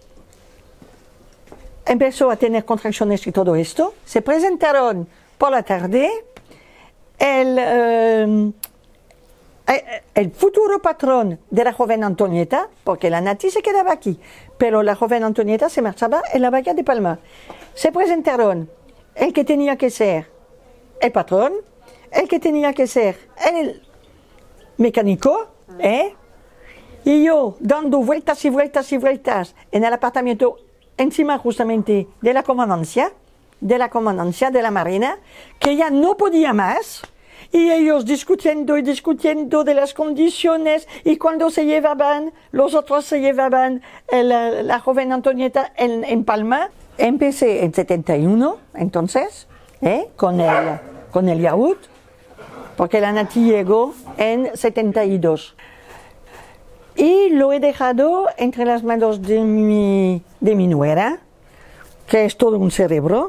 empezó a tener contracciones y todo esto, se presentaron por la tarde el, eh, el futuro patrón de la joven Antonieta, porque la Nati se quedaba aquí, pero la joven Antonieta se marchaba en la bahía de Palma. Se presentaron el que tenía que ser el patrón, el que tenía que ser el mecánico, ¿eh? Y yo dando vueltas y vueltas y vueltas en el apartamento encima justamente de la comandancia, de la comandancia de la Marina, que ya no podía más, y ellos discutiendo y discutiendo de las condiciones, y cuando se llevaban, los otros se llevaban el, la joven Antonieta en, en Palma. Empecé en setenta y uno, entonces, ¿eh? con, el, con el yacht, porque la Nati llegó en setenta y dos. Y lo he dejado entre las manos de mi, de mi nuera, que es todo un cerebro.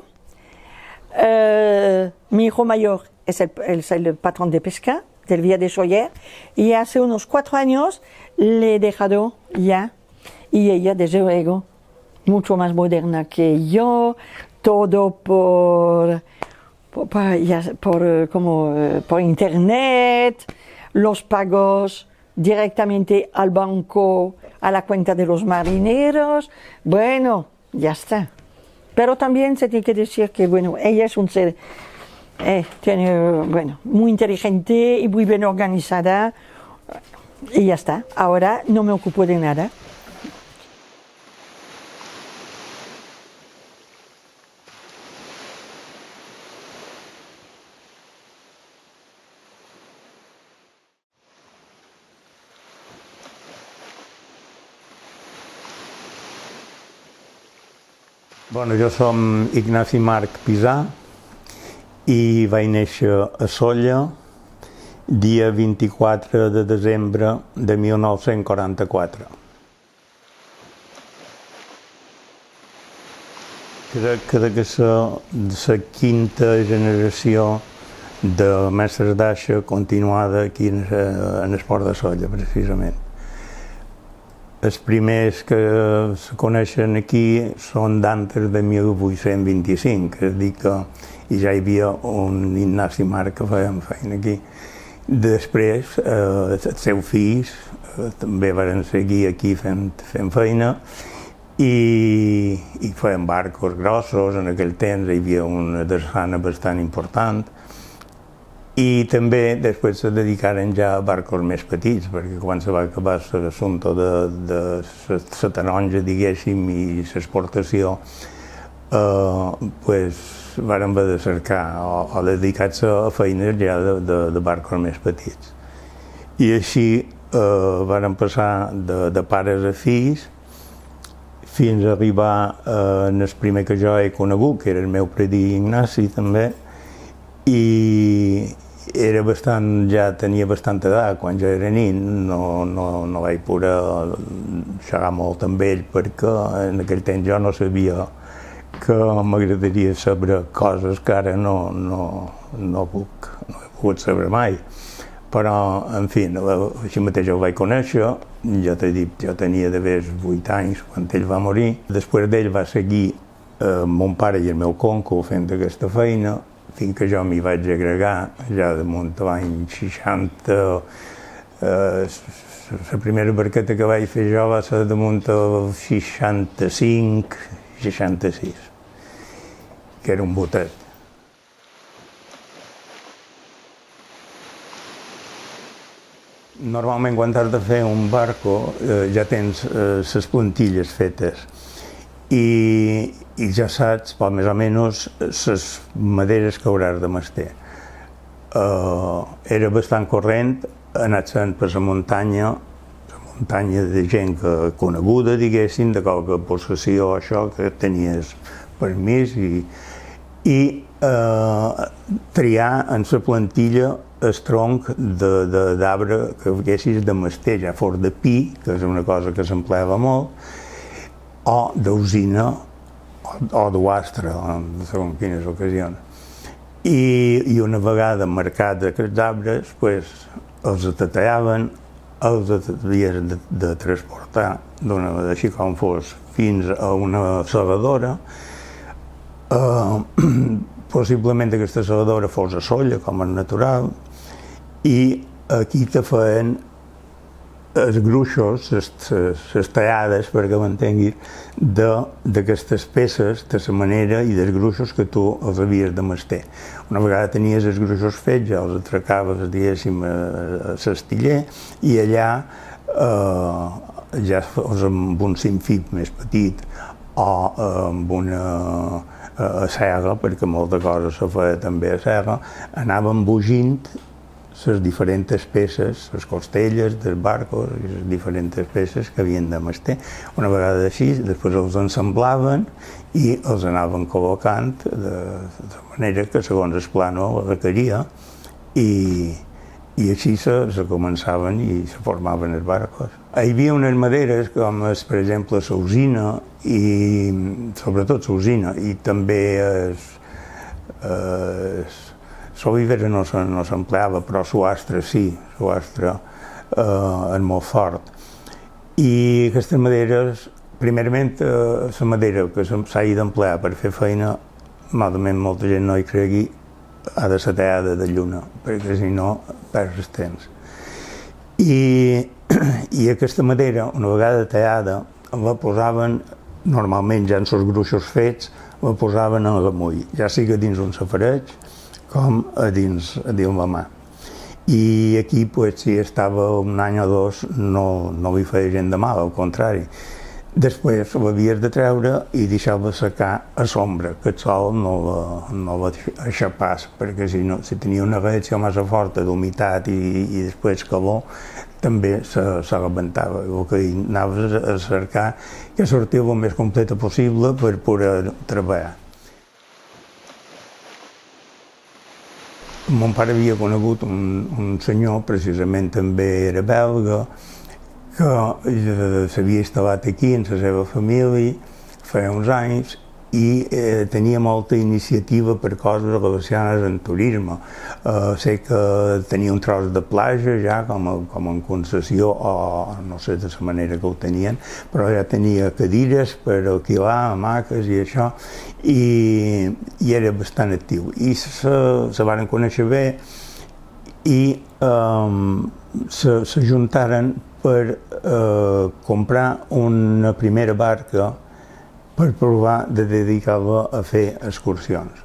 Uh, mi hijo mayor es el, es el patrón de pesca del Vía de Sóller, y hace unos cuatro años le he dejado ya, y ella, desde luego, mucho más moderna que yo, todo por, por, por, ya, por, como, por internet, los pagos directamente al banco, a la cuenta de los marineros. Bueno, ya está. Pero también se tiene que decir que, bueno, ella es un ser, eh, tiene, bueno, muy inteligente y muy bien organizada, y ya está. Ahora no me ocupo de nada. Bueno, jo som Ignasi Marc Pisà i vaig néixer a Sóller dia vint-i-quatre de desembre de mil nou-cents quaranta-quatre. Crec que de la quinta generació de mestres d'aixa continuada aquí en el port de Sóller, precisament. Els primers que se coneixen aquí són d'antes de mil vuit-cents vint-i-cinc, és a dir que ja hi havia un Ignasi Marc que feia feina aquí. Després, eh, els seus fills eh, també van seguir aquí fent, fent feina i, i feien barcos grossos. En aquell temps hi havia una desfana bastant important. I també després se dedicaren ja a barcos més petits, perquè quan se va acabar l'assumpte de, de la taronja, diguéssim, i l'exportació, eh, pues, varen haver de cercar o, o dedicar-se a feines ja de, de, de barcos més petits. I així eh, varen passar de, de pares a fills fins a arribar eh, en el primer que jo he conegut, que era el meu predí Ignasi també, i era bastant, ja tenia bastanta edat quan jo era nin, no, no, no vaig poder xerrar molt amb ell perquè en aquell temps jo no sabia que m'agradaria saber coses que ara no, no, no, puc, no he pogut saber mai. Però, en fi, així mateix el vaig conèixer, jo t'he dit, jo tenia d'haver vuit anys quan ell va morir. Després d'ell va seguir eh, mon pare i el meu conco fent aquesta feina, fins que jo m'hi vaig agregar, ja damunt l'any seixanta. La primera barqueta que vaig fer jo va ser damunt el seixanta-cinc seixanta-sis, que era un botet. Normalment, quan has de fer un barco, ja tens les plantilles fetes. I, i ja saps, per més o menys, les maderes que hauràs de mestir. Uh, era bastant corrent anar sent per la muntanya, la muntanya de gent que, coneguda, diguéssim, de qualque possessió, això, que tenies permís, i, i uh, triar en la plantilla el tronc d'arbre que haguessis de mestir, ja fos de pi, que és una cosa que s'empleava molt, o d'usina, o d'uastre, segons quines ocasions. I, i una vegada marcats aquests arbres, pues, els tatallaven, els havies de, de transportar, així com fos, fins a una segadora. Eh, possiblement aquesta segadora fos a Sóller, com és natural, i aquí te feien els gruixos, les tallades, perquè m'entenguis, d'aquestes peces, de la manera i dels gruixos que tu els havies de mestir. Una vegada tenies els gruixos fets, ja els atracaves, diguéssim, a l'astiller, i allà eh, ja fos amb un simfip més petit o amb una a cega, perquè molta cosa se feia també a cega, anàvem bugint les diferents peces, les costelles dels barcos i les diferents peces que havien de mestir. Una vegada així, després els ensamblaven i els anaven col·locant de, de manera que segons el plano la requeria i, i així se, se començaven i se formaven els barcos. Hi havia unes maderes com, és, per exemple, la usina i sobretot la usina i també es, es, l'olivera no s'empleava, però l'astre sí, l'astre eh, és molt fort. I aquestes maderes, primerament, eh, la madera que s'ha d'emplear per fer feina, malament molta gent no hi cregui, ha de ser tallada de lluna, perquè si no perds el temps. I, I aquesta madera, una vegada tallada, la posaven, normalment ja en els gruixos fets, la posaven en l'amull, ja sigui dins un safareig, com a dins, a dins la mà. I aquí, pues, si estava un any o dos, no, no li feia gent de mal, al contrari. Després l'havies de treure i deixar-la secar a l'ombra, que el sol no la, no la aixapàs, perquè si, no, si tenia una reacció massa forta d'humitat i, i després calor, també se, se rebentava. El que anaves a cercar que sortia el més completa possible per poder treballar. Mon pare havia conegut un, un senyor, precisament també era belga, que s'havia instal·lat aquí amb la seva família feia uns anys i eh, tenia molta iniciativa per coses relacionades amb turisme. Eh, sé que tenia un tros de platja ja com, a, com en concessió o no sé de la manera que ho tenien, però ja tenia cadires per alquilar, hamaques i això, i, i era bastant actiu. I se, se van conèixer bé i eh, se, se juntaren per eh, comprar una primera barca per provar de dedicar-la a fer excursions.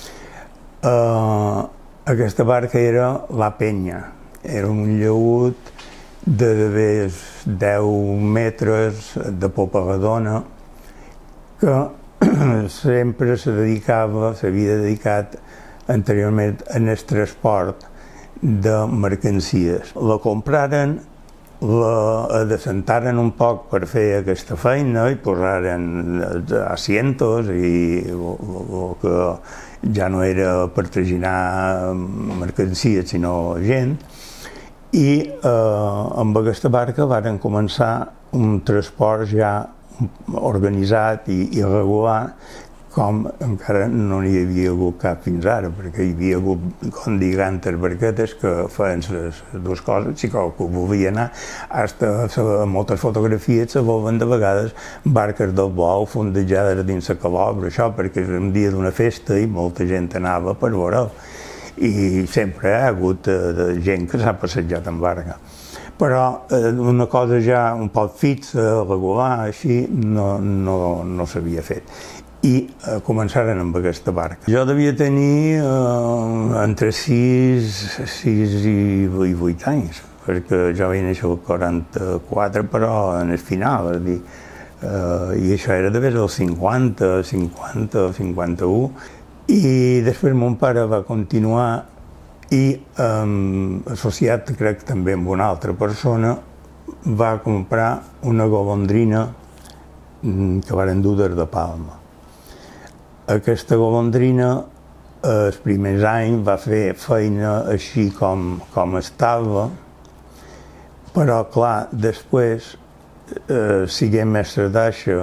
Uh, aquesta barca era la Penya, era un llaüt de deu metres de popa redona que sempre se dedicava, s'havia dedicat anteriorment en el transport de mercancies. La compraren, la adecentaren un poc per fer aquesta feina i posaren asientos i el que ja no era per traginar mercancies sinó gent i eh, amb aquesta barca varen començar un transport ja organitzat i, i regular com encara no n'hi havia hagut cap fins ara, perquè hi havia hagut, com diguem, barquetes que feien les dues coses, si qualcú volia anar, fins a moltes fotografies se veuen de vegades barques del bou fondejades dins la calobra, això perquè és un dia d'una festa i molta gent anava per veure'l. I sempre hi ha hagut eh, gent que s'ha passejat en barca. Però eh, una cosa ja un poc fixa, regular, així, no, no, no s'havia fet. I eh, començaren amb aquesta barca. Jo devia tenir eh, entre sis i vuit anys, perquè jo vaig néixer al quaranta-quatre, però en el final, és dir, eh, i això era d'haver el cinquanta, cinquanta, cinquanta-u, i després mon pare va continuar i, eh, associat, crec, també amb una altra persona, va comprar una golondrina que varen dur des de Palma. Aquesta golondrina, els primers anys, va fer feina així com, com estava, però, clar, després, eh, siguem mestres d'aixa,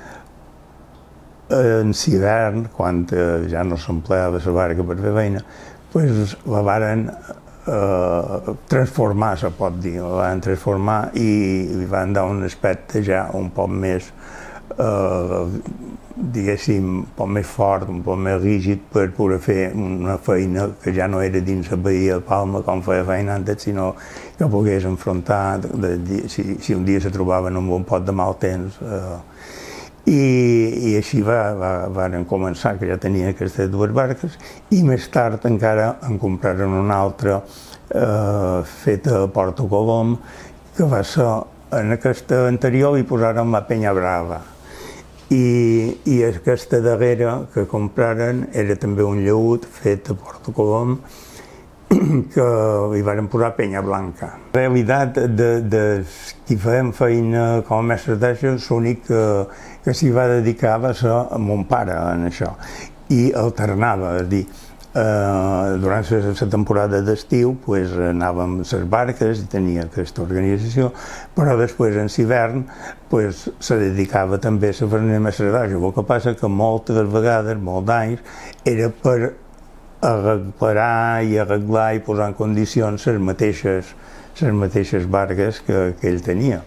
en l'hivern, quan eh, ja no s'empleava la barca per fer feina, pues, la varen eh, transformar, se pot dir, la van transformar i li van dar un aspecte ja un poc més eh, diguéssim, un poc més fort, un poc més rígid per poder fer una feina que ja no era dins la Badia de Palma com feia feina antes, sinó que pogués enfrontar de, de, si, si un dia se trobaven amb un pot de mal temps. Eh, i, I així va, va, van començar, que ja tenien aquestes dues barques, i més tard encara en compraren una altra eh, feta a Porto Colom, que va ser, en aquesta anterior hi posaren la Penya Brava. I, i aquesta darrera que compraren era també un llaüt fet a Porto Colom que hi van posar Penya Blanca. En realitat, de, de qui feien feina com a mestres d'aixa, l'únic que, que s'hi va dedicar va ser a mon pare en això, i alternava, és a dir, eh, durant la temporada d'estiu pues, anàvem a les barques i tenia aquesta organització, però després en l'hivern pues, se dedicava també a la feina de mestre d'aixa. El que passa que moltes vegades, molts anys, era per reparar i arreglar i posar en condicions les mateixes, les mateixes barques que, que ell tenia.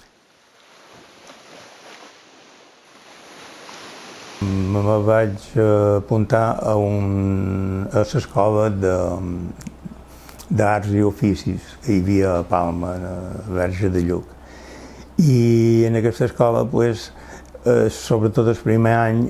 Me vaig apuntar a, un, a l'escola d'arts i oficis que hi havia a Palma, a Verge de Lluc. I en aquesta escola, pues, eh, sobretot el primer any,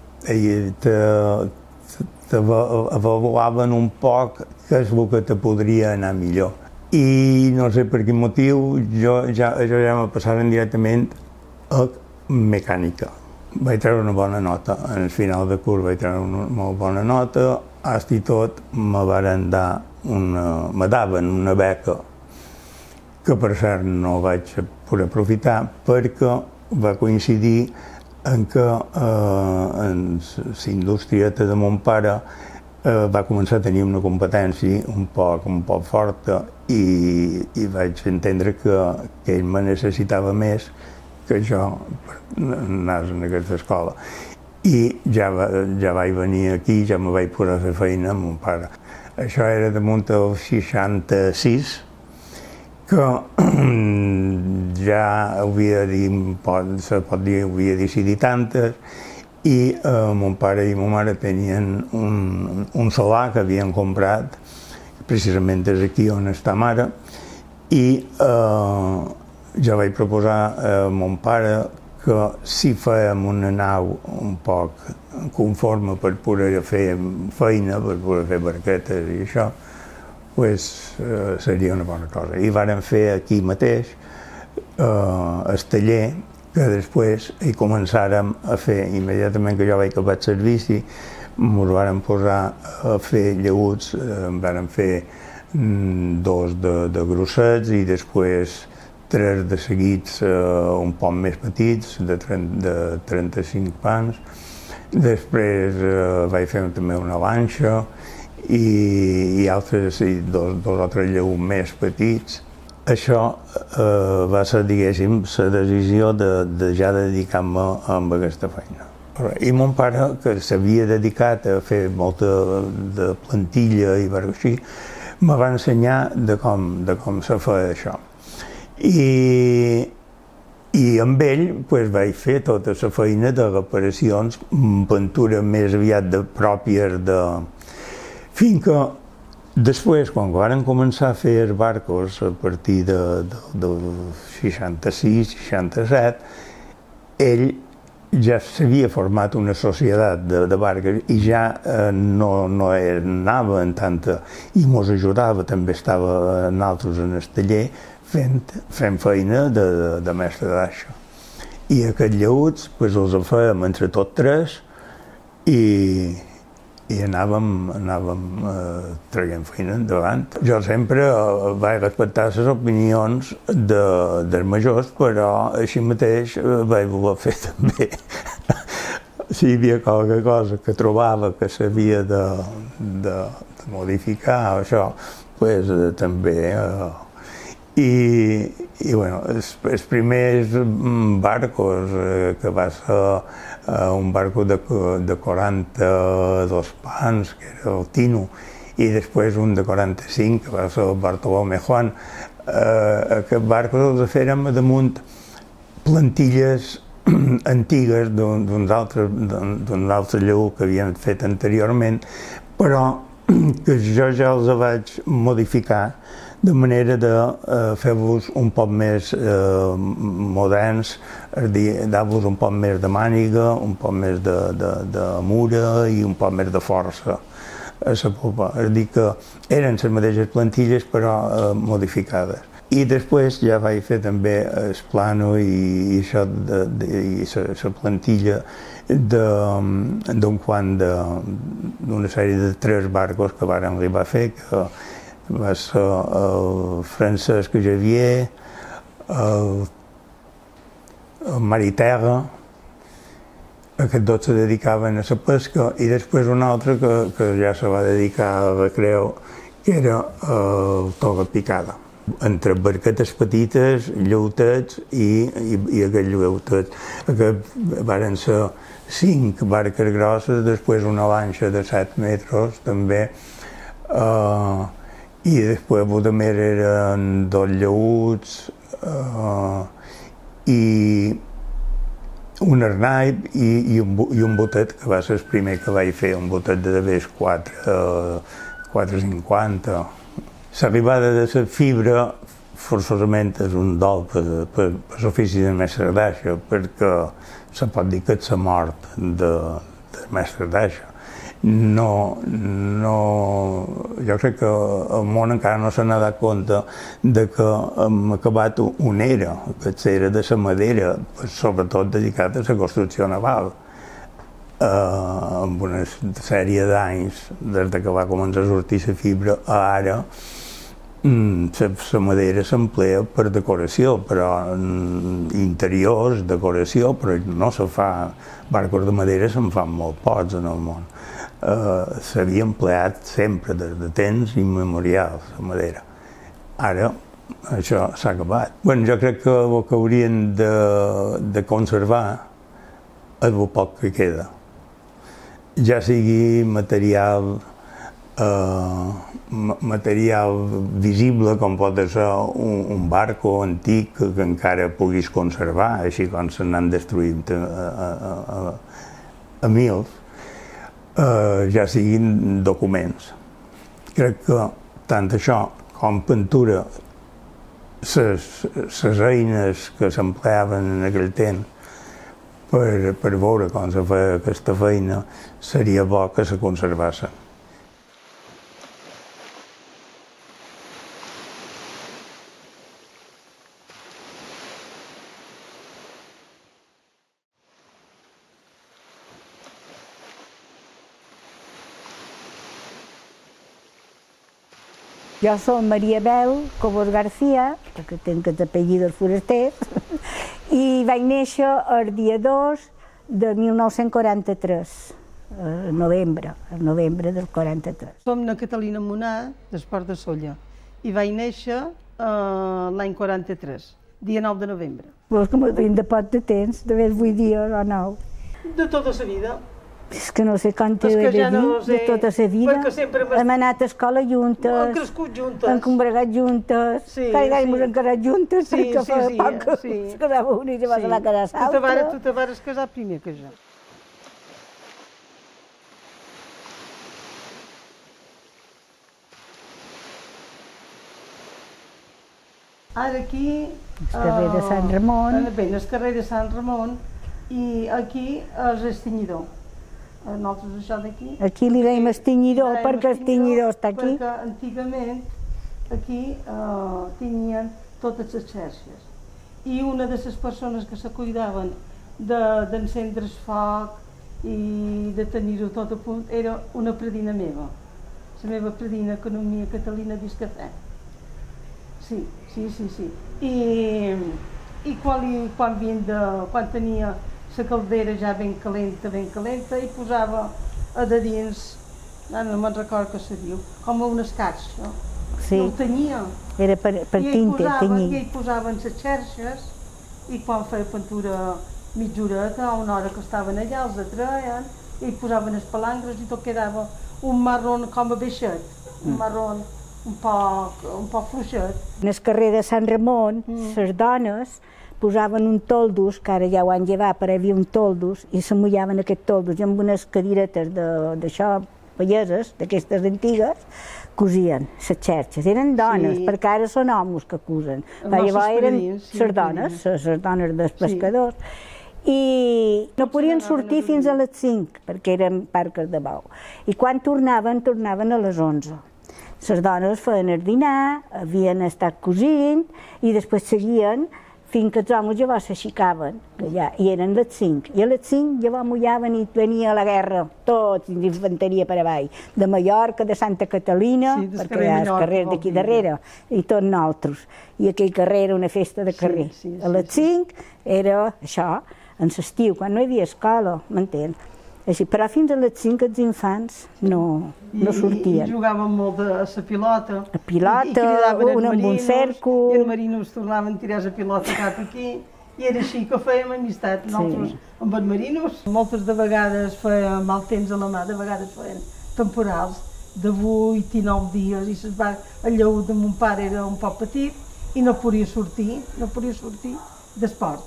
t'avaluaven un poc què és el que te podria anar millor. I no sé per quin motiu, jo ja, jo ja me passaven directament a mecànica. Vaig treure una bona nota, en el final de curs vaig treure una molt bona nota, hasta i tot me varen dar una, me daven una beca que per cert no vaig poder aprofitar perquè va coincidir en què eh, en la indústria de mon pare eh, va començar a tenir una competència un poc, un poc forta i, i vaig entendre que, que ell me necessitava més que jo anés en aquesta escola. I ja, va, ja vaig venir aquí, ja me vaig posar a fer feina amb mon pare. Això era damunt el seixanta-sis, que ja havia dit, pot, se pot dir, havia decidit tantes, i eh, mon pare i mon mare tenien un, un solar que havien comprat, precisament des d'aquí on està mare, i eh, jo vaig proposar a mon pare que si fèiem una nau un poc conforme per poder fer feina, per poder fer barquetes i això, pues, eh, seria una bona cosa. I vàrem fer aquí mateix eh, el taller, que després hi començàrem a fer, immediatament que jo vaig acabar el servici, ens vàrem posar a fer llaüts, eh, vàrem fer mm, dos de, de grossets i després tres de seguits eh, un poc més petits, de, de trenta-cinc pans. Després eh, vaig fer també una lanxa i, i altres, i dos, dos o tres llaüts més petits. Això eh, va ser, diguéssim, la decisió de, de ja dedicar-me a aquesta feina. I mon pare, que s'havia dedicat a fer molta de plantilla i així, me va ensenyar de com, de com se feia això. I, i amb ell pues, vaig fer tota la feina de reparacions, pintura més aviat de pròpies de... Fins que després, quan varen començar a fer els barcos a partir de, de, de seixanta-sis seixanta-set, ell ja s'havia format una societat de, de barques i ja eh, no, no anava en tanta... i mos ajudava, també estava nosaltres en el taller, fent, fent feina de, de, de mestre d'aixa. I aquests llaüts pues, els fèiem entre tots tres i, i anàvem, anàvem eh, traient feina endavant. Jo sempre eh, vaig respectar les opinions de, dels majors, però així mateix eh, vaig voler fer també. Si hi havia qualque cosa que trobava que s'havia de, de, de modificar, això, pues, eh, també... Eh, I, i bueno, els, els primers barcos, eh, que va ser eh, un barco de, de quaranta-dos pans, que era el Tino, i després un de quaranta-cinc, que va ser el Bartolomé Juan, eh, aquests barcos els fèrem damunt plantilles antigues d'uns altres, d'un altre lleó que havien fet anteriorment, però que jo ja els vaig modificar de manera de eh, fer-vos un poc més eh, moderns, és dir, dar-vos un poc més de màniga, un poc més de, de, de mura i un poc més de força a la popa. És dir, que eren les mateixes plantilles però eh, modificades. I després ja vaig fer també el plano i, i això de, de, i la plantilla d'un quant d'una sèrie de tres barcos que varen arribar a fer, que va ser el Francesc Javier, el, el Mariterra, aquests dos se dedicaven a la pesca, i després un altre que, que ja se va dedicar a recreu, que era el Torre Picada. Entre barquetes petites, lleutets i, i, i aquests lleutets. Aquests varen ser cinc barques grosses, després una lanxa de set metres també, eh, i després també eren dos lleuts eh, i un arnaip i, i, un, i un botet, que va ser el primer que vaig fer, un botet de d'haver quatre cinquanta. L'arribada de la fibra forçosament és un dol per, per, per l'ofici de mestre d'aixa, perquè se pot dir que és la mort de, de mestre d'aixa. No, no, jo crec que el món encara no se n'ha dat compte de que hem acabat una era, que és l'era de la madera, sobretot dedicat a la construcció naval. Eh, amb una sèrie d'anys, des que va començar a sortir la fibra a ara, la madera s'emplea per decoració, però interiors, decoració, però no se fa, barcos de madera se'n fan molt pocs en el món. Eh, s'havia empleat sempre, des de temps immemorials, la madera. Ara això s'ha acabat. Bueno, jo crec que el que haurien de, de conservar és el poc que queda. Ja sigui material eh, material visible, com pot ser un, un barco antic que, que encara puguis conservar, així com se n'han destruït a, a, a, a mils, eh, ja siguin documents. Crec que tant això com pintura, les eines que s'empleaven en aquell temps per, per veure com se feia aquesta feina, seria bo que se conservassin. Jo soc Maria Bel Cobos García, perquè tinc els apellidos forasters, i vaig néixer el dia dos de mil nou-cents quaranta-tres, a novembre, a novembre del quaranta-tres. Som na Catalina Monà, d'Esport de Sóller, i vaig néixer eh, l'any quaranta-tres, dia nou de novembre. Vols que m'ho tinc de poc de temps, de més vuit dies o nou. De tota la vida. És que no sé quan t'he de dir, de tota la vida. Hem anat a escola juntes, hem crescut juntes, hem combregat juntes, cada any ens hem casat juntes, perquè fa poc que es casava una i se va casar l'altra. Tu te vas casar primer que jo. Ara aquí... El carrer de Sant Ramon. Bé, el carrer de Sant Ramon, i aquí és el tenyidor. Nosaltres això d'aquí... Aquí li deim estinyidor, perquè el estinyidor està aquí. Perquè antigament aquí tenyien totes les xarxes. I una de les persones que se cuidaven d'encendre el foc i de tenir-ho tot a punt era una predina meva. La meva predina, Economia Catalina Discafè. Sí, sí, sí, sí. I quan tenia la caldera ja ben calenta, ben calenta, i posava a de dins, no me'n recordo què se diu, com una escarxa. Sí. El tenia. Era per tinta, tenyir. I ell posaven les xarxes, i quan feia pintura mitja horeta, a una hora que estaven allà, els atreien, i posaven les palangres i tot quedava un marrón com a baixet, un marrón un poc fluixet. En el carrer de Sant Ramon, les dones posaven un toldus, que ara ja ho han llevat, però hi havia un toldus, i se mullaven aquest toldus, i amb unes cadiretes d'això, pageses, d'aquestes antigues, cosien les xerxes. Eren dones, Sí. perquè ara són homes que cosen. Els Però llavors nostres eren padrins, sí, les dones, padrins. les dones dels pescadors. I no podien sortir fins a les cinc, perquè eren parques de bou. I quan tornaven, tornaven a les onze. Les dones feien el dinar, havien estat cosint, i després seguien fins que els homes llavors s'aixecaven, ja, i eren les cinc. I a les cinc llavors mullaven i venia la guerra, tots, d'infanteria per avall, de Mallorca, de Santa Catalina, Sí, del perquè carrer hi ha els Mallorca, carrers vol d'aquí dir. darrere, i tots nosaltres. I aquell carrer era una festa de carrer. Sí, sí, A les sí, sí. cinc era això, en l'estiu, quan no hi havia escola, m'entén? Així, però fins a les cinc els infants no, no I, sortien. I jugàvem molt a la pilota. A pilota, I, i cridaven els un amb un marinos, cèrcol. I els marinos tornaven a tirar la pilota cap aquí. I era així que fèiem amistat, nosaltres amb els marinos. Moltes de vegades feia mal temps a la mà, de vegades feien temporals de vuit i nou dies, i se'ns va, el lleu de mon pare era un poc petit i no podia sortir, no podia sortir d'esport.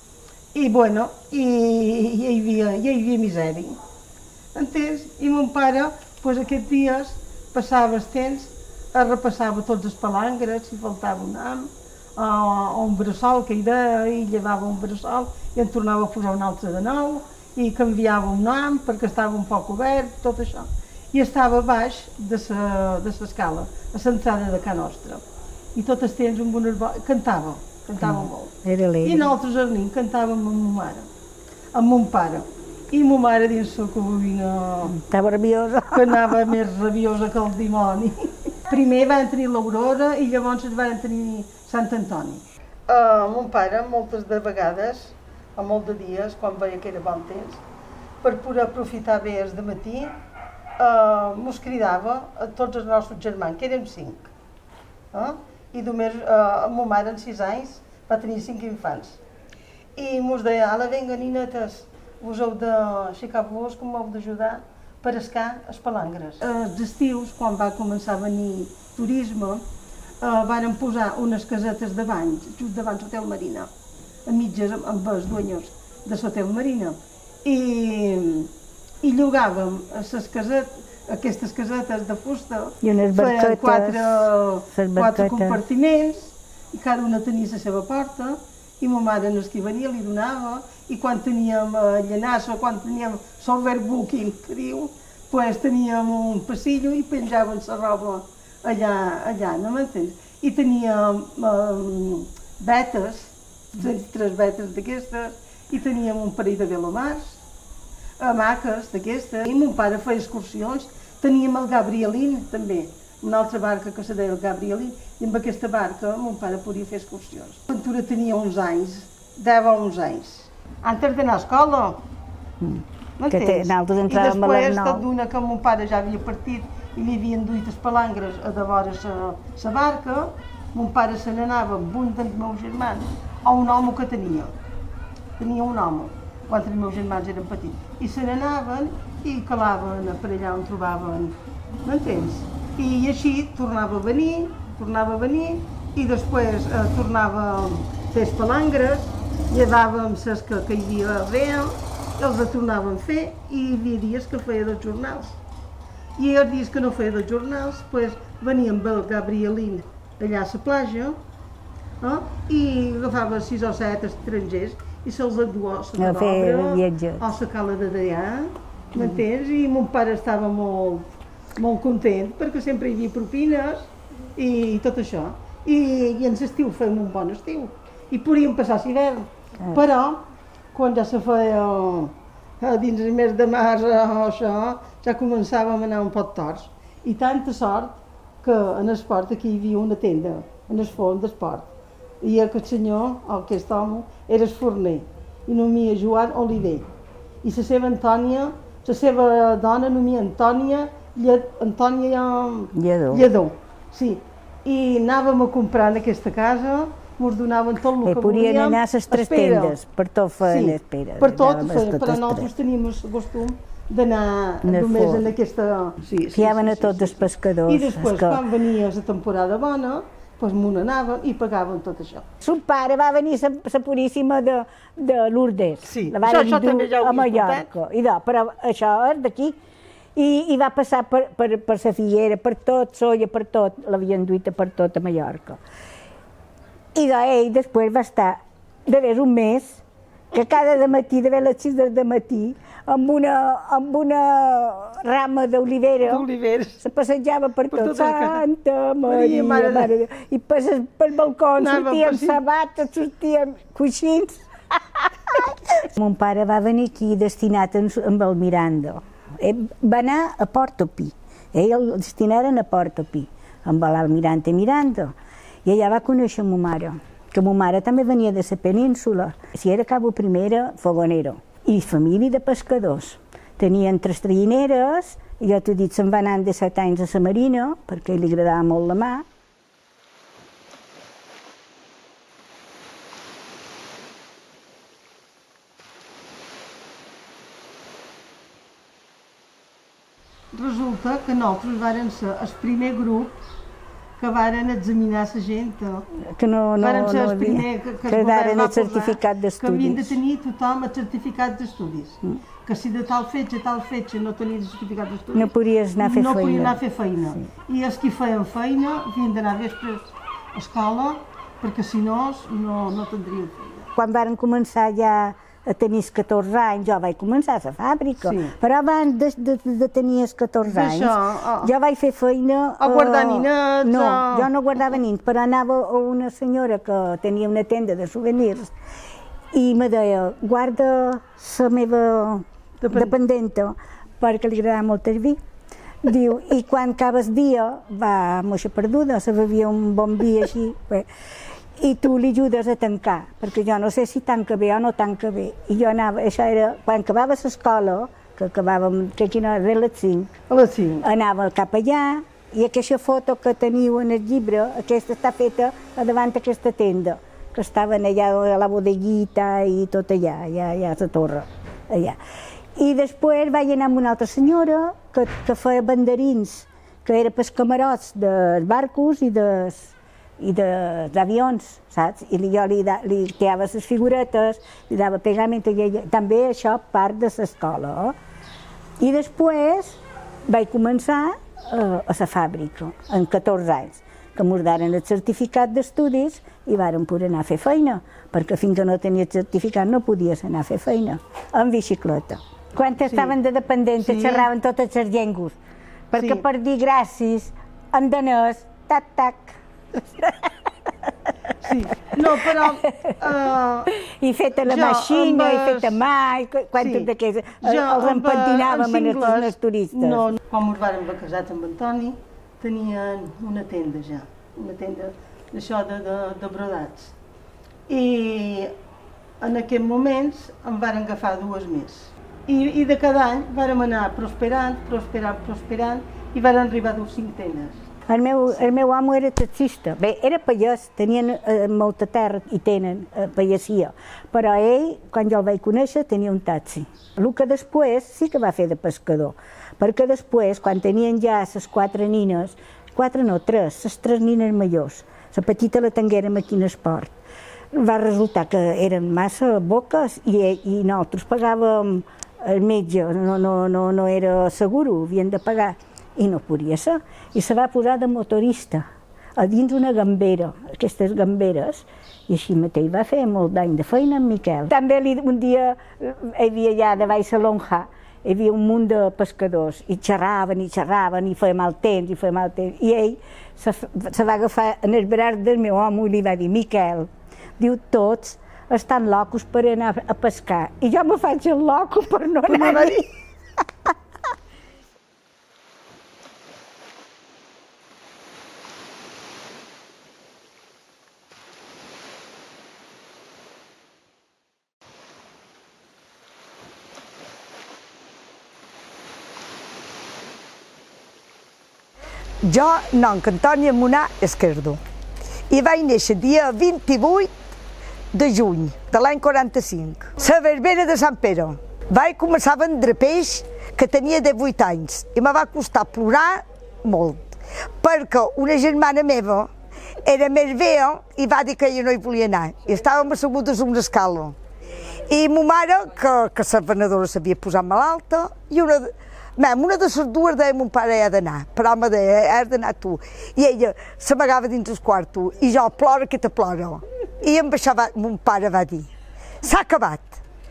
I bueno, i, i hi havia, hi havia misèria. Entens? I mon pare, doncs aquests dies, passava el temps, repassava tots els palangres, si faltava un ham, o un bressol que hi deia, i llevava un bressol, i en tornava a posar un altre de nou, i canviava un ham perquè estava un poc obert, tot això. I estava baix de l'escala, a l'entrada de Ca Nostra. I tot el temps amb unes bo... cantava, cantava molt. Era I alegre. nosaltres al nin cantàvem amb ma mare, amb mon pare. I ma mare dins la cuina, Estava rabiosa. que anava més rabiosa que el dimoni. Primer van tenir l'Aurora i llavors es van tenir Sant Antoni. Uh, mon pare, moltes de vegades, a molts de dies, quan veia que era bon temps, per poder aprofitar bé el dematí, uh, mos cridava a tots els nostres germans, que érem cinc. Uh? I només, uh, ma mare, en sis anys, va tenir cinc infants. I mos deia, ala, venga, ninetes, us heu d'aixecar-vos, com heu d'ajudar per escar les palangres. Els estius, quan va començar a venir turisme, eh, varen posar unes casetes de banys, just davant l'hotel Marina, a mitges amb els dueños de l'hotel Marina. I, i llogàvem les casetes, aquestes casetes de fusta, I unes feien barquetes, quatre, les quatre barquetes. compartiments, i cada una tenia la seva porta, i ma mare en el que venia li donava, i quan teníem eh, llenassa, quan teníem l'overbooking, que diu, pues teníem un passillo i penjaven la roba allà, allà, no m'entens? I teníem eh, vetes, tres, tres vetes d'aquestes, i teníem un parell de velomars, hamaques d'aquestes, i mon pare feia excursions, teníem el Gabrielín també, una altra barca que se deia el Gabrielín, i amb aquesta barca mon pare podia fer excursions. Ventura tenia uns anys, deu o onze anys, antes d'anar a escola. Que té- nosaltres entràvem a les I després, nou. tot d'una que mon pare ja havia partit i li havien duit les palangres a de vora la barca, mon pare se n'anava amb un dels meus germans a un home que tenia. Tenia un home, quan els meus germans eren petits. I se n'anaven i calaven per allà on trobaven, m'entens? I així tornava a venir, tornava a venir, i després eh, tornava a fer les palangres, llevàvem les que, que hi havia real, els tornàvem a fer, i hi havia dies que feia dos jornals. I els dies que no feia dos jornals, pues, venia amb el Gabrielín allà a la platja, eh? I agafava sis o set estrangers i se'ls enduia a A fer l'obra, viatges. o a la cala de Deià, m'entens? I mon pare estava molt, molt content perquè sempre hi havia propines i tot això. I, i en l'estiu fèiem un bon estiu i podíem passar l'hivern, però quan ja se feia eh, dins el mes de març o això, ja començàvem a anar un poc torts. I tanta sort que en esport aquí hi havia una tenda, en el fons d'esport. I aquest senyor, o aquest home, era el forner, i nomia Joan Oliver. I la seva Antònia, la seva dona nomia Antònia, Llet, Antònia Lledó. Lledó. Sí. I anàvem a comprar en aquesta casa, ens donaven tot el I que podien volíem. anar a les tres Espera. tendes, per tot feien Sí, espera. per tot anàvem a feien, totes però tres. nosaltres teníem el costum d'anar En el només fort. en aquesta... Sí, sí, Fiaven sí, a sí, tots sí, els sí. pescadors. I després, és que- quan venia la temporada bona, doncs m'ho anaven i pagaven tot això. Son pare va venir a la Puríssima de, de Lourdes, Sí, la van això- això dur també ja ho a havia Mallorca, i de, però això és d'aquí. I, I va passar per, per, per la Figuera, per tot, Solla, per tot, l'havien duit per tot a Mallorca. I de, ell després va estar de més un mes, que cada matí, de les sis de matí, amb una, amb una rama d'olivera, D'oliveres. se passejava per, Per tot, tot el carrer. Santa Maria, Maria, Mare de- Mare de Déu. I per, pel balcó Anava sortien per si- sabates, sortien coixins. Mon pare va venir aquí destinat en- amb el Miranda. Ell va anar a Portopí. Ell el destinaren a Portopí, amb l'almirante Miranda. I allà va conèixer ma mare, que ma mare també venia de la península. Si era cabo primera, fogonero. I família de pescadors. Tenien tres traïneres, i jo t'he dit, se'n va anar de set anys a la marina, perquè li agradava molt la mà. Resulta que nosaltres vàrem ser el primer grup que varen examinar la gent. Que no, no, Vàrem ser no el havia, primer que, que que el govern daren va el certificat posar, que havien de d'estudis. tenir tothom el certificat d'estudis. Mm. Que si de tal fetge, tal fetge no tenies el certificat d'estudis, No podies anar a fer no feina. podien anar a fer feina. Sí. I els que feien feina havien d'anar després a escola, perquè si no, no, no tindrien feina. Quan varen començar ja a tenir catorze anys, jo vaig començar a la fàbrica, Sí. però abans de, de, de tenir els catorze anys, D'això, oh. jo vaig fer feina... A guardar ninets, No, o- jo no guardava nins, però anava a una senyora que tenia una tenda de souvenirs i me deia, guarda la meva Depend- dependenta, perquè li agradava molt el vi. Diu, i quan acaba el dia, va moixa perduda, se bevia un bon vi així, bé, i tu li ajudes a tancar, perquè jo no sé si tanca bé o no tanca bé. I jo anava, això era, quan acabava l'escola, que acabàvem, que aquí no era a les cinc, A les cinc. anava cap allà, i aquesta foto que teniu en el llibre, aquesta està feta a davant d'aquesta tenda, que estaven allà a la bodeguita i tot allà, allà, allà a la torre, allà. I després vaig anar amb una altra senyora que, que feia banderins, que era pels camarots dels barcos i dels i dels avions, saps? I jo li, da, li creava les figuretes, li dava pegament, i ella, també això part de l'escola. Eh? I després vaig començar eh, a la fàbrica, amb catorze anys, que m'ho daren el certificat d'estudis i vàrem poder anar a fer feina, perquè fins que no tenia el certificat no podies anar a fer feina, en bicicleta. Quan estaven de dependents, Sí. xerraven totes les llengües, perquè Sí. per dir gràcies, en danès, tac, tac. Sí. No, però... Uh, I fet a la Jo, màquina, amb i fet a els- mà, i quantes sí. d'aquests, Jo, els amb, empentinàvem els en els, cingles, en els turistes. No, no. Quan ens vàrem casats amb Antoni, tenien una tenda ja, una tenda d'això de, de, de brodats. I en aquests moments en varen agafar dues més. I, i de cada any vàrem anar prosperant, prosperant, prosperant, i varen arribar a dues cinquenes. El meu, el meu amo era taxista. Bé, era pagès, tenien eh, molta terra i tenen eh, pagesia. Però ell, quan jo el vaig conèixer, tenia un taxi. El que després sí que va fer de pescador, perquè després, quan tenien ja les quatre nines, quatre no, tres, les tres nines majors, la petita la tinguérem aquí en esport, va resultar que eren massa boques i, i nosaltres pagàvem el metge, no, no, no, no era seguro, havien de pagar. I no podia ser. I se va posar de motorista a dins una gambera, aquestes gamberes, i així mateix va fer molt d'any de feina en Miquel. També li, un dia hi havia allà de baix a Lonja, hi havia un munt de pescadors, i xerraven, i xerraven, i feia mal temps, i feia mal temps, i ell se, se va agafar en el braç del meu home i li va dir, Miquel, diu, tots estan locos per anar a pescar, i jo me faig el loco per no anar-hi. Jo, nom Antònia Monà Esquerdo, i vaig néixer dia vint-i-vuit de juny de l'any quaranta-cinc, la verbena de Sant Pere. Vaig començar a vendre peix que tenia divuit anys i me va costar plorar molt, perquè una germana meva era més vella i va dir que ella no hi volia anar. I estàvem assegudes a una escala. I ma mare, que, que la venedora s'havia posat malalta, i una, mem, una de les dues deia mon pare ha d'anar, però me deia, has d'anar tu. I ella s'amagava dins el quarto, i jo, plora que te plora. I amb això va, mon pare va dir, s'ha acabat.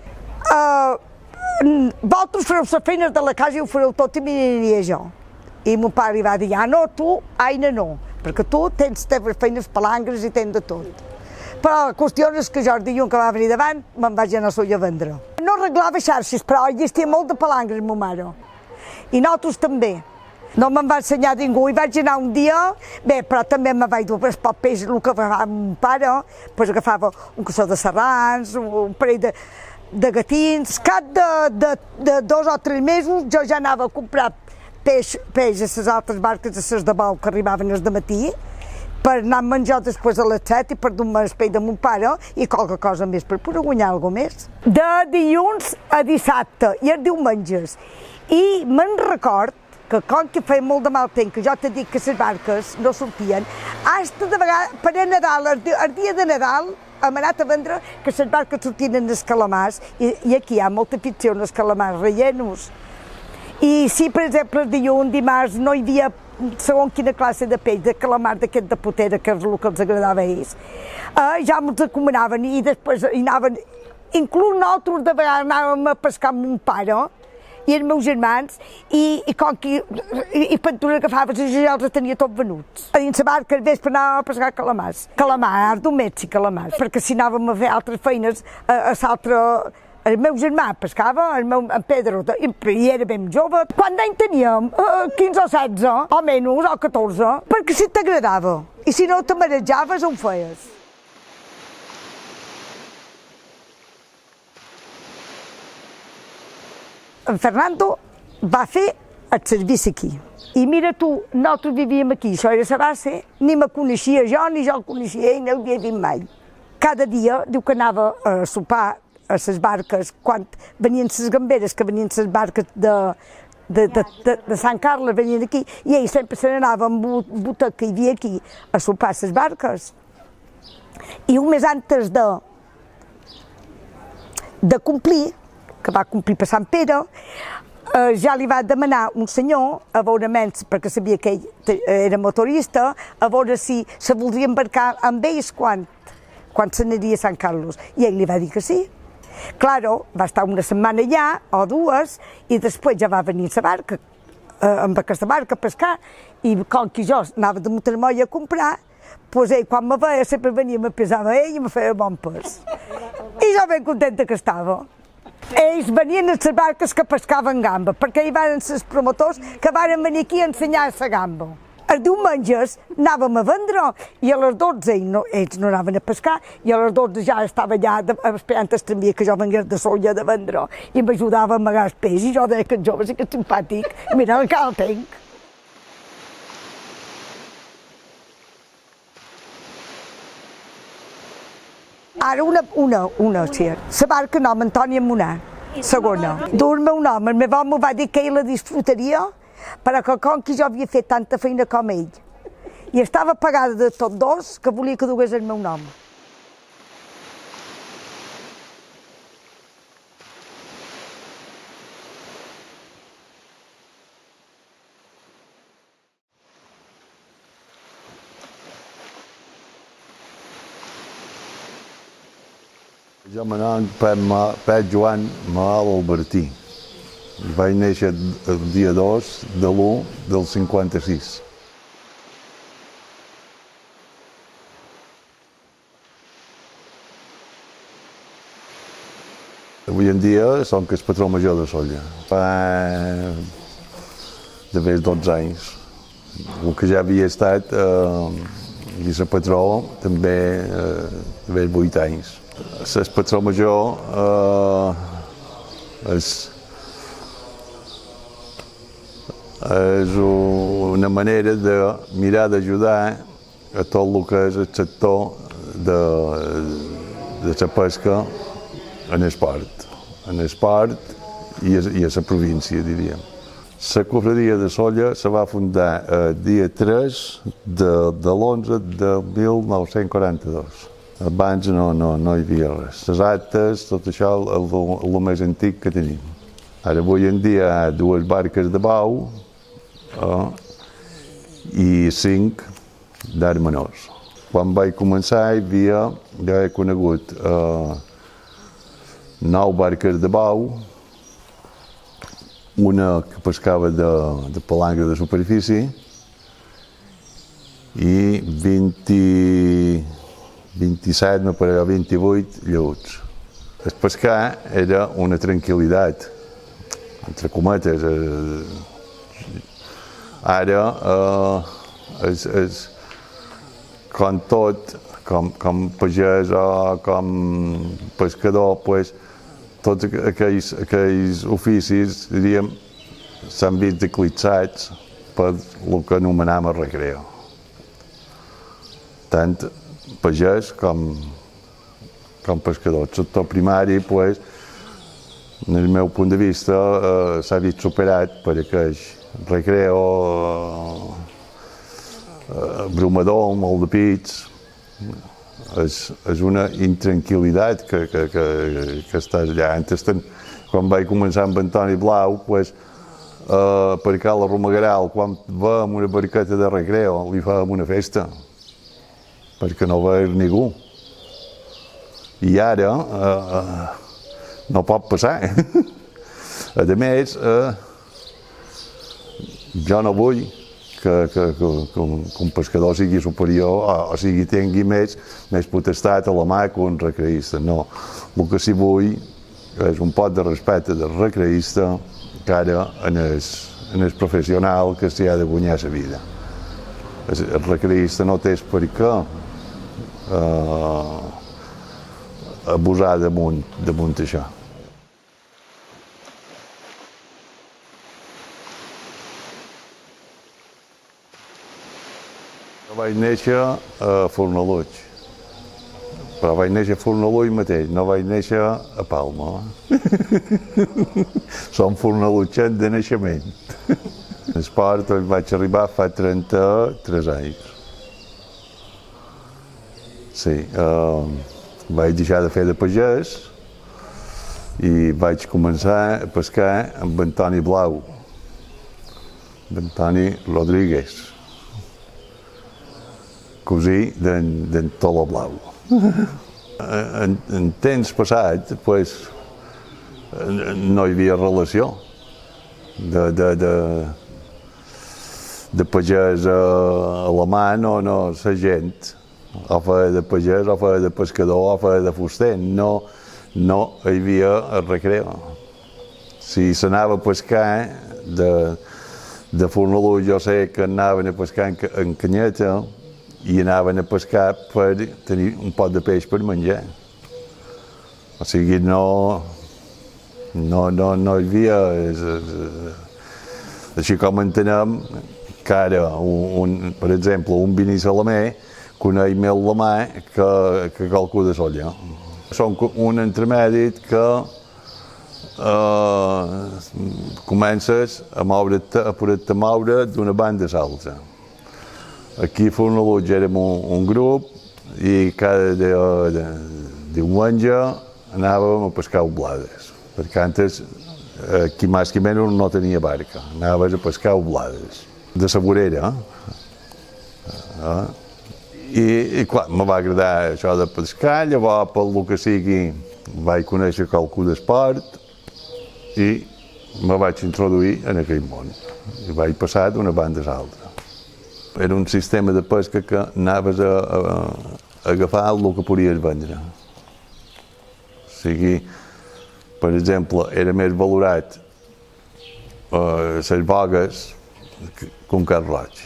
Uh, vosaltres fareu les feines de la casa i ho fareu tot i m'aniria jo. I mon pare li va dir, ah no, tu, Aina no, perquè tu tens teves feines palangres i tens de tot. Però la qüestió és que jo el dilluns que va venir davant me'n vaig anar sola a vendre. No arreglava xarxes, però existia molt de palangres, ma mare. I nosaltres també. No me'n va ensenyar ningú, i vaig anar un dia, bé, però també me vaig dur els papers, el que agafava mon pare, doncs agafava un cassó de serrans, un parell de, de gatins. Cap de, de, de dos o tres mesos jo ja anava a comprar peix, peix a les altres barques, a les de bou que arribaven els de matí, per anar a menjar després a les set i per dur-me el peix de mon pare i qualque cosa més per poder guanyar alguna cosa més. De dilluns a dissabte i els diumenges. I me'n record que com que feia molt de mal temps, que jo t'he dit que les barques no sortien, hasta de vegades, per a Nadal, el dia de Nadal, hem anat a vendre que les barques sortien en els calamars, i, i aquí hi ha molta afició en els calamars rellenos. I si, per exemple, el dilluns, dimarts, no hi havia segons quina classe de peix, de calamar d'aquest de potera, que és el que els agradava a ells, eh, ja ens recomanaven i després hi anaven, inclús nosaltres de vegades anàvem a pescar amb mon pare i els meus germans, i, i com que i, i pintura agafaves i ja els tenia tots venuts. A dins la barca al vespre anàvem a pescar calamars. Calamars, domets i calamars, perquè si anàvem a fer altres feines, a, a l'altre... El meu germà pescava, el meu en Pedro, i era ben jove. Quant d'any teníem? Uh, quinze o setze, o menys, o catorze, perquè si t'agradava. I si no te marejaves, on feies? En Fernando va fer el servici aquí. I mira tu, nosaltres vivíem aquí, això era la base, ni me coneixia jo, ni jo el coneixia ell, no l'havia vist mai. Cada dia diu que anava a sopar a les barques, quan venien les gamberes, que venien les barques de, de, de, de, de Sant Carles, venien aquí, i ell sempre se n'anava amb botec que hi havia aquí a sopar les barques. I un mes antes de, de complir, que va complir per Sant Pere, eh, ja li va demanar un senyor, a veure menys, perquè sabia que ell era motorista, a veure si se voldria embarcar amb ells quan, quan se n'aniria a Sant Carlos. I ell li va dir que sí. Claro, va estar una setmana allà, o dues, i després ja va venir la barca, eh, amb aquesta barca a pescar, i com que jo anava de Montermoll a comprar, doncs ell quan me veia sempre venia, me pesava ell i me feia bon pes. I jo ben contenta que estava. Ells venien a les barques que pescaven gamba, perquè hi van els promotors que van venir aquí a ensenyar la gamba. Els diumenges anàvem a vendre i a les dotze ells no, ells no anaven a pescar i a les dotze ja estava allà esperant el tramvia que jo vengués de solla de vendre i m'ajudava a amagar el peix i jo deia que el jove sí que és simpàtic, mira, encara el tenc. Ara una, una, una, sí. La barca nom Antònia Monà, segona. Dur-me un home, el meu home va dir que ell la disfrutaria, però que com que jo havia fet tanta feina com ell i estava pagada de tots dos, que volia que dugués el meu nom. Jo m'anava Pep Joan Malalt Albertí. Vaig néixer el dia dos de l'u del cinquanta-sis. Avui en dia som el patró major de Sóller. Fa d'haver dotze anys. El que ja havia estat eh, i el patró també eh, d'haver vuit anys. El patró major eh, és és una manera de mirar d'ajudar a tot el que és el sector de, de la pesca en esport, en esport i a, i a la província, diríem. La cofradia de Sóller se va fundar el dia tres de, de l'onze de mil nou-cents quaranta-dos. Abans no, no, no hi havia res. Les actes, tot això, és el més antic que tenim. Ara, avui en dia, hi ha dues barques de bau eh, i cinc d'arts menors. Quan vaig començar hi havia, ja he conegut, eh, nou barques de bau, una que pescava de, de palangre de superfície i vint, vint-i-set, me pareix, vint-i-vuit lleuts. El pescar era una tranquil·litat, entre cometes. Ara, eh, és, és, com tot, com, com pagès o com pescador, pues, tots aquells, aquells oficis, diríem, s'han vist eclipsats per el que anomenem el recreo. Tant pagès com, com pescador. El sector primari, pues, des del meu punt de vista, eh, s'ha vist superat per aquell recreo eh, abrumador, molt de pits. És, és una intranquil·litat que, que, que, que estàs allà. Antes, quan vaig començar amb Antoni Blau, pues, eh, per Cala Romagueral, quan veiem una barqueta de recreo, li fèiem una festa, perquè no veia ningú. I ara eh, no pot passar. A més, eh, jo no vull que, que, que, que, un, que un pescador sigui superior o, o sigui tingui més, més potestat a la mà que un recreista. No, el que sí vull és un pot de respecte del recreista cara en el, en el professional que s'hi ha de guanyar la vida. El, el recreista no té per què eh, abusar damunt, damunt això. Vaig néixer a Fornalutx, però vaig néixer a Fornalutx mateix, no vaig néixer a Palma. Som fornalutxens de naixement. L'esport vaig arribar fa trenta-tres anys. Sí, eh, vaig deixar de fer de pagès i vaig començar a pescar amb Antoni Blau, amb Antoni Rodríguez, cosí d'en Tolo Blau. En, en temps passat, pues, no hi havia relació de, de, de, de pagès a alemà, no, no, la gent o feia de pagès, o feia de pescador, o feia de fuster, no, no hi havia el recreo. Si s'anava a pescar de, de Fornalutx, jo sé que anaven a pescar en, en canyeta, i anaven a pescar per tenir un pot de peix per menjar. O sigui, no, no, no, no hi havia... És, és, així com entenem que ara, un, un, per exemple, un vinissalamé coneix més la mà que, que qualcú de Sóller. Són un entremèdit que eh, comences a moure't, a poder-te moure d'una banda a l'altra. Aquí a Fornalutx érem un, un grup i cada de, de, diumenge anàvem a pescar oblades, perquè antes qui més que menys no tenia barca, anaves a pescar oblades, de la vorera. Eh? I, i clar, me va agradar això de pescar, llavors pel que sigui vaig conèixer qualcú d'esport i me vaig introduir en aquell món i vaig passar d'una banda a l'altra. Era un sistema de pesca que anaves a, a, a agafar el que podies vendre. O sigui, per exemple, era més valorat eh, les bogues que un carn roig.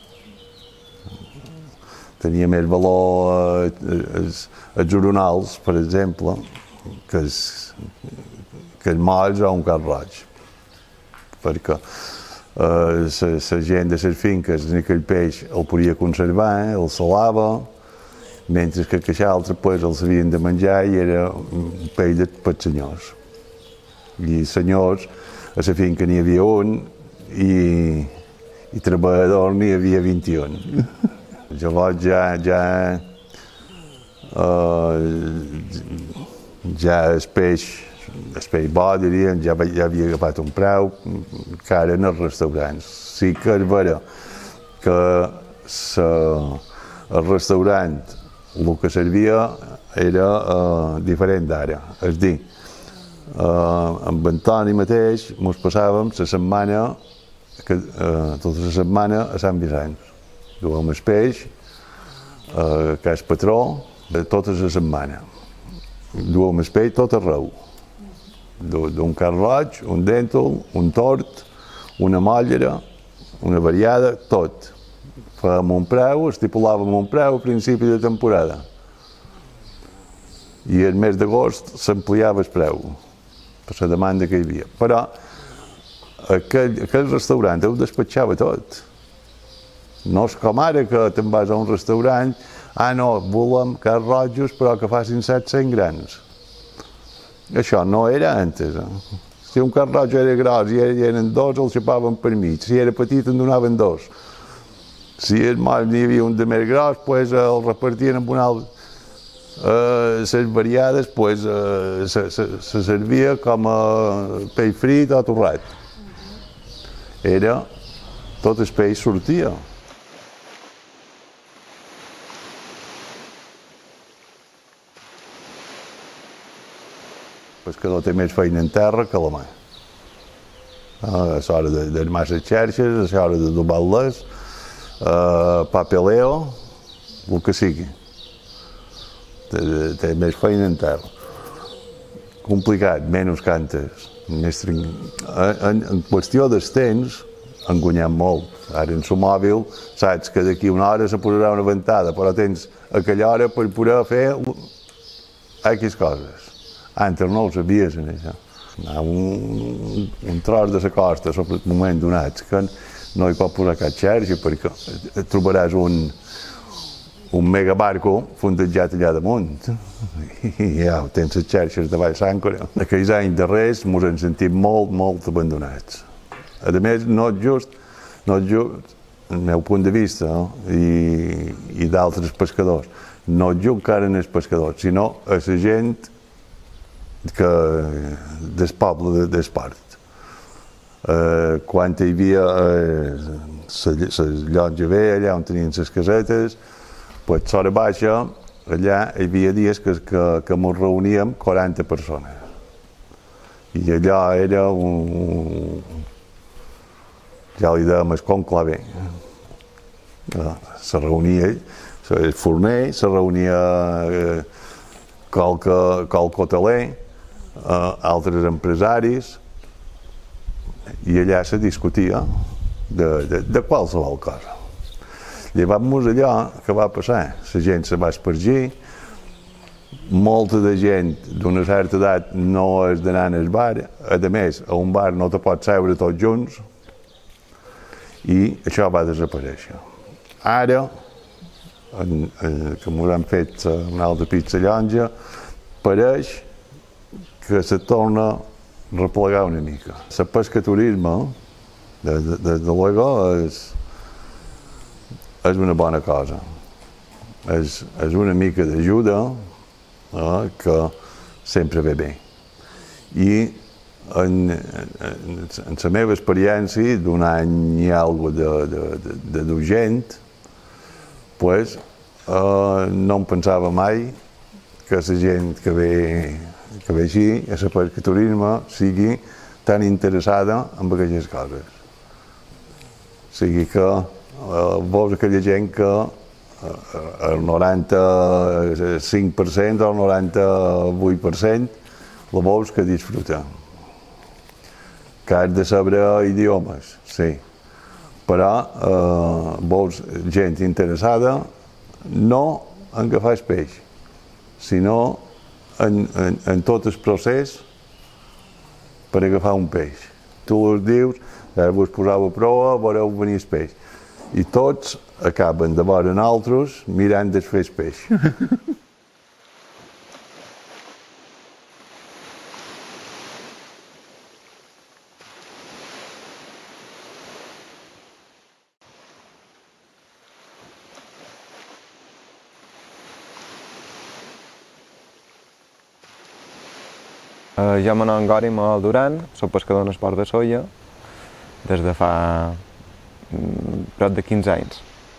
Tenia més valor eh, els, els oronals, per exemple, que els, que els molls o un carn roig. Perquè la uh, gent de les finques en aquell peix el podia conservar, el salava, mentre que aquell altre pues, els havien de menjar i era un peix de, per senyors. I senyors, a la finca n'hi havia un i, i treballadors n'hi havia vint-i-un. Llavors ja, ja, eh, ja el peix, el peix bo, diríem, ja, ja havia agafat un preu que ara en els restaurants. Sí que és vera que sa, el restaurant el que servia era eh, diferent d'ara. És dir, eh, amb Antoni mateix ens passàvem la setmana, que, eh, tota la setmana a Sant Vicenç. Duem el peix, eh, que és patró, de tota la setmana. Duem el peix tot arreu. D'un carn roig, un dèntol, un tort, una mollera, una variada, tot. Fèiem un preu, estipulàvem un preu a principi de temporada. I el mes d'agost s'ampliava el preu, per la demanda que hi havia. Però aquell, aquell restaurant ho despatxava tot. No és com ara que te'n vas a un restaurant, ah no, volem carns rojos però que facin set-cents grans. Això no era antes. Eh? Si un carn roig era gros i eren dos, el xapaven per mig. Si era petit, en donaven dos. Si el moll n'hi havia un de més gros, pues, el repartien amb un altre. Les uh, variades pues, uh, se, se, se servia com a peix frit o torrat. Era, tot el peix sortia. El pescador té més feina en terra que a la mà. Uh, és hora d'armar les xarxes, és hora de dobar-les, uh, papeleo, el que sigui. Té més feina en terra. Complicat, menys cantes. Més trin... en, en qüestió dels temps, han guanyat molt. Ara en el mòbil saps que d'aquí una hora se posarà una ventada, però tens aquella hora per poder fer X coses. Antes no ho sabies, en això. Un, un tros de la costa, sobre el moment donat, que no hi pot posar cap xarxa, perquè trobaràs un un megabarco fondejat allà damunt. I ja tens les xarxes de baix Sàncora. Aquells anys darrers ens hem sentit molt, molt abandonats. A més, no just, no just, el meu punt de vista, no? I, i d'altres pescadors, no just encara en els pescadors, sinó a la gent que, del poble d'Espart. Eh, quan hi havia la llotja vella, on tenien les casetes, pues, a l'hora baixa, allà hi havia dies que, que, que ens reuníem quaranta persones. I allò era un... ja li dèiem el conclave. Se reunia el forner, se reunia eh, qualque, qualque hoteler, eh, altres empresaris, i allà se discutia de, de, de qualsevol cosa. Llavors allò que va passar, la gent se va espargir, molta de gent d'una certa edat no és d'anar al bar, a més, a un bar no te pots seure tots junts, i això va desaparèixer. Ara, en, en, que ens han fet una altra pizza llonja, pareix que se torna a replegar una mica. El pescaturisme, des de, de, de luego, és és una bona cosa. És, és una mica d'ajuda eh, que sempre ve bé. I en, en, en la meva experiència d'un any i alguna de, de, de, de dur gent, pues, eh, no em pensava mai que la gent que ve, que ve així, a la pescaturisme, sigui tan interessada en aquelles coses. O sigui que Uh, veus aquella gent que uh, el noranta-cinc per cent o el noranta-vuit per cent la veus que disfruta. Que has de saber idiomes, sí, però uh, veus gent interessada no en agafar el peix, sinó en, en, en tot el procés per agafar un peix. Tu els dius, ara vos poseu a prova, veureu venir el peix. I tots acaben de veure nosaltres mirant de fer el peix. Uh, jo me nom Gori Manuel Duran, soc pescador en esport de Sóller des de fa mm, prop de quinze anys.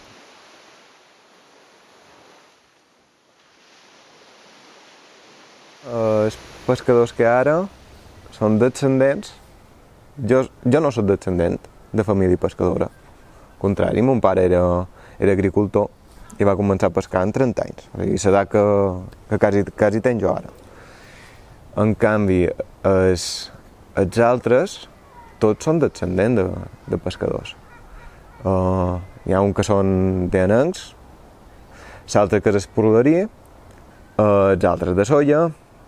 Uh, els pescadors que ara són descendents, jo, jo no soc descendent de família pescadora, al contrari, mon pare era, era agricultor i va començar a pescar en trenta anys, o sigui, l'edat que, que quasi, quasi tenc jo ara. En canvi, els, els altres, tots són descendents de, de pescadors. Uh, hi ha un que són d'Anencs, l'altre que és Espurlerí, uh, els altres de Sóller,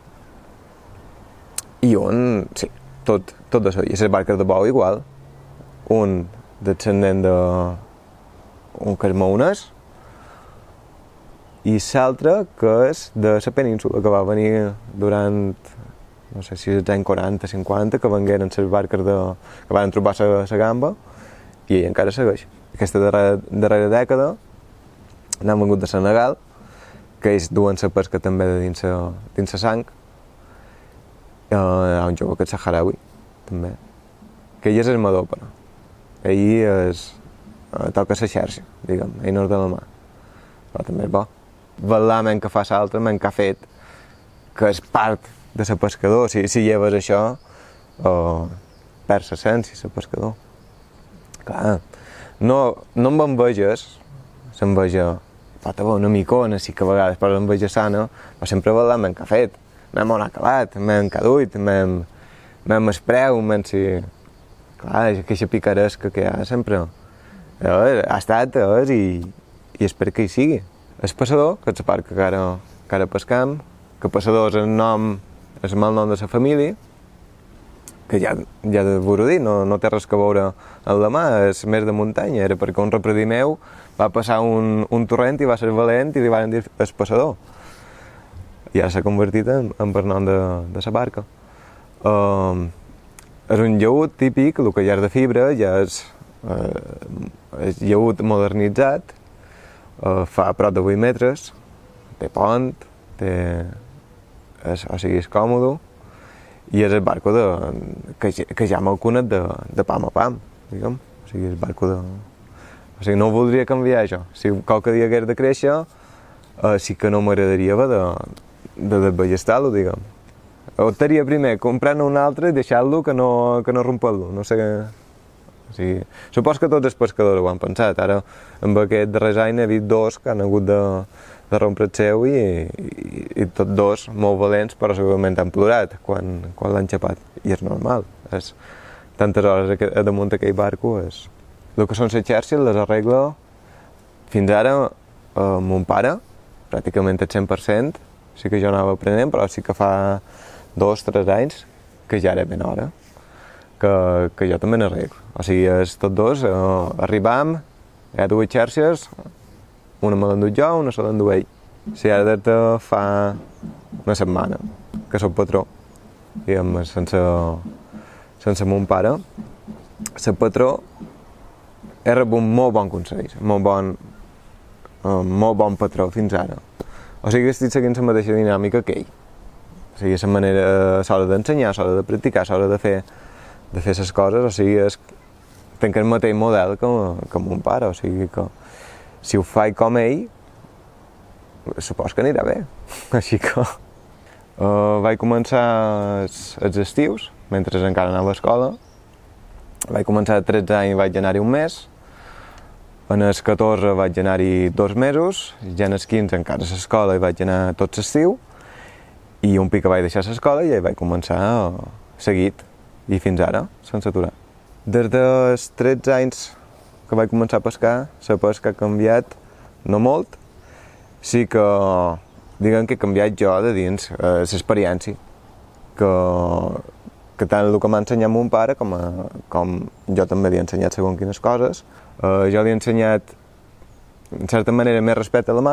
i un, sí, tot, tot de Sóller. Les barques de bou igual, un descendent de un que és maonès, i l'altre que és de la península, que va venir durant, no sé si els anys quaranta, cinquanta, que vengueren les barques de, que van trobar la gamba, i ell encara segueix. Aquesta darrera, darrera dècada n'han vengut de Senegal, que ells duen la pesca també de dins la, dins la sang. Uh, hi ha un jove que és saharaui, també, que ell és armador, però. Ell és, uh, toca la xarxa, diguem, ell no és de la mà, però també és bo. Velar men que fa l'altre, men que ha fet, que és part de ser pescador. Si, si lleves això, uh, perds l'essència, ser pescador. Clar, no, no amb enveges, s'enveja, pot haver una micona, sí que a vegades, però l'enveja sana, però sempre velar men que ha fet. M'hem on ha calat, m'hem caduit, m'hem espreu, m'hem si... Clar, aquesta picaresca que hi ha sempre eh, ha estat, és, i, i espero que hi sigui. El passador, que és la part que ara, que ara pescam, que passador és el nom, és el mal nom de la família, que ja, ja de vos dir, no, no té res que veure amb la mà, és més de muntanya, era perquè un repredí meu va passar un, un torrent i va ser valent i li van dir el passador. Ja s'ha convertit en, en per nom de, de la barca. Uh, és un llaüt típic, el que ja és de fibra, ja és, uh, és llaüt modernitzat, uh, fa prop de vuit metres, té pont, té, és, o sigui, és còmode, i és el barco de, que, que ja m'ho conet de, de pam a pam, diguem. O sigui, és barco de... O sigui, no ho voldria canviar, això. Si qualque dia hagués de créixer, uh, sí que no m'agradaria haver de, de desballestar-lo, diguem. Optaria primer comprar-ne un altre i deixar-lo que no, que no romper-lo, no sé... O sigui, supos que tots els pescadors ho han pensat. Ara, amb aquest darrers any, he vist dos que han hagut de, de rompre el seu i, i, i tots dos molt valents, però segurament han plorat quan, quan l'han xapat. I és normal. És, tantes hores a damunt d'aquell barco és... El que són les xarxes les arregla fins ara eh, mon pare, pràcticament el cent per cent. Sí que jo anava aprenent, però sí que fa dos, tres anys que ja era ben hora que, que jo també n'arreglo. O sigui, és tots dos, eh, arribam, hi ha dues xarxes, una me l'endut jo, una se l'endut ell. O sigui, ara des de fa una setmana que soc patró, diguem, sense, sense mon pare. Ser patró he rebut molt bon consell, molt bon, eh, molt bon patró fins ara. O sigui que estic seguint la mateixa dinàmica que ell. O sigui, la manera, l'hora d'ensenyar, l'hora de practicar, l'hora de fer, de fer les coses, o sigui, és, tenc el mateix model que, que mon pare, o sigui que si ho faig com ell, supos que anirà bé. Així que uh, vaig començar els, els estius, mentre encara anava a l'escola. Vaig començar a tretze anys i vaig anar-hi un mes. En els catorze vaig anar-hi dos mesos, ja en els quinze encara a l'escola i vaig anar tot l'estiu, i un pic que vaig deixar l'escola i ja vaig començar seguit, i fins ara, sense aturar. Des dels tretze anys que vaig començar a pescar, la pesca ha canviat, no molt, sí que, diguem que he canviat jo de dins eh, l'experiència, que, que tant el que m'ha ensenyat mon pare com, a, com jo també li he ensenyat segons quines coses. Uh, jo li he ensenyat, en certa manera, més respecte a la mà,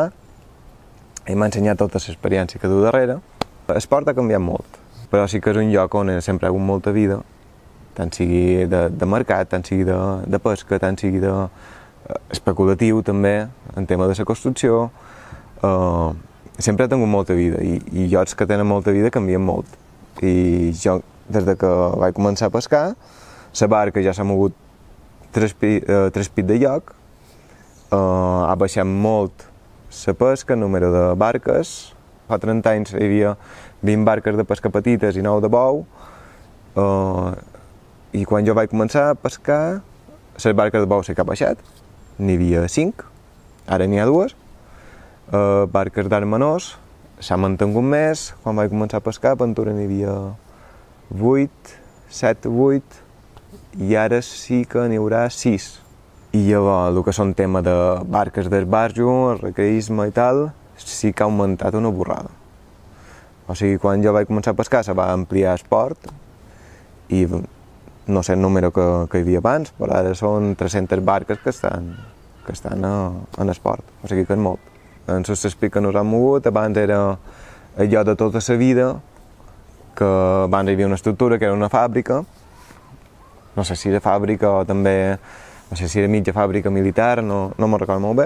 i m'ha ensenyat tota l'experiència que du darrere. L'esport ha canviat molt, però sí que és un lloc on sempre ha hagut molta vida, tant sigui de, de mercat, tant sigui de, de pesca, tant sigui de uh, especulatiu també, en tema de la construcció. Uh, sempre ha tingut molta vida, i, i llocs que tenen molta vida canvien molt. i jo, des de que vaig començar a pescar, la barca ja s'ha mogut tres, eh, tres pits de lloc, eh, ha baixat molt la pesca, el número de barques. Fa trenta anys hi havia vint barques de pesca petites i nou de bou, eh, i quan jo vaig començar a pescar, les barques de bou sí que ha baixat, n'hi havia cinc, ara n'hi ha dues. Uh, barques d'arc menors s'ha mantingut més. Quan vaig començar a pescar a Ventura n'hi havia vuit, set o vuit, i ara sí que n'hi haurà sis. I llavors el que són tema de barques d'esbarjo, el recreisme i tal, sí que ha augmentat una borrada. O sigui, quan jo vaig començar a pescar se va ampliar el port i no sé el número que, que hi havia abans, però ara són tres-centes barques que estan, que estan a, en el port, o sigui que és molt. En els espits que nos han mogut, abans era allò de tota la vida, que abans hi havia una estructura que era una fàbrica, no sé si era fàbrica o també, no sé si era mitja fàbrica militar, no, no me'n recordo molt bé.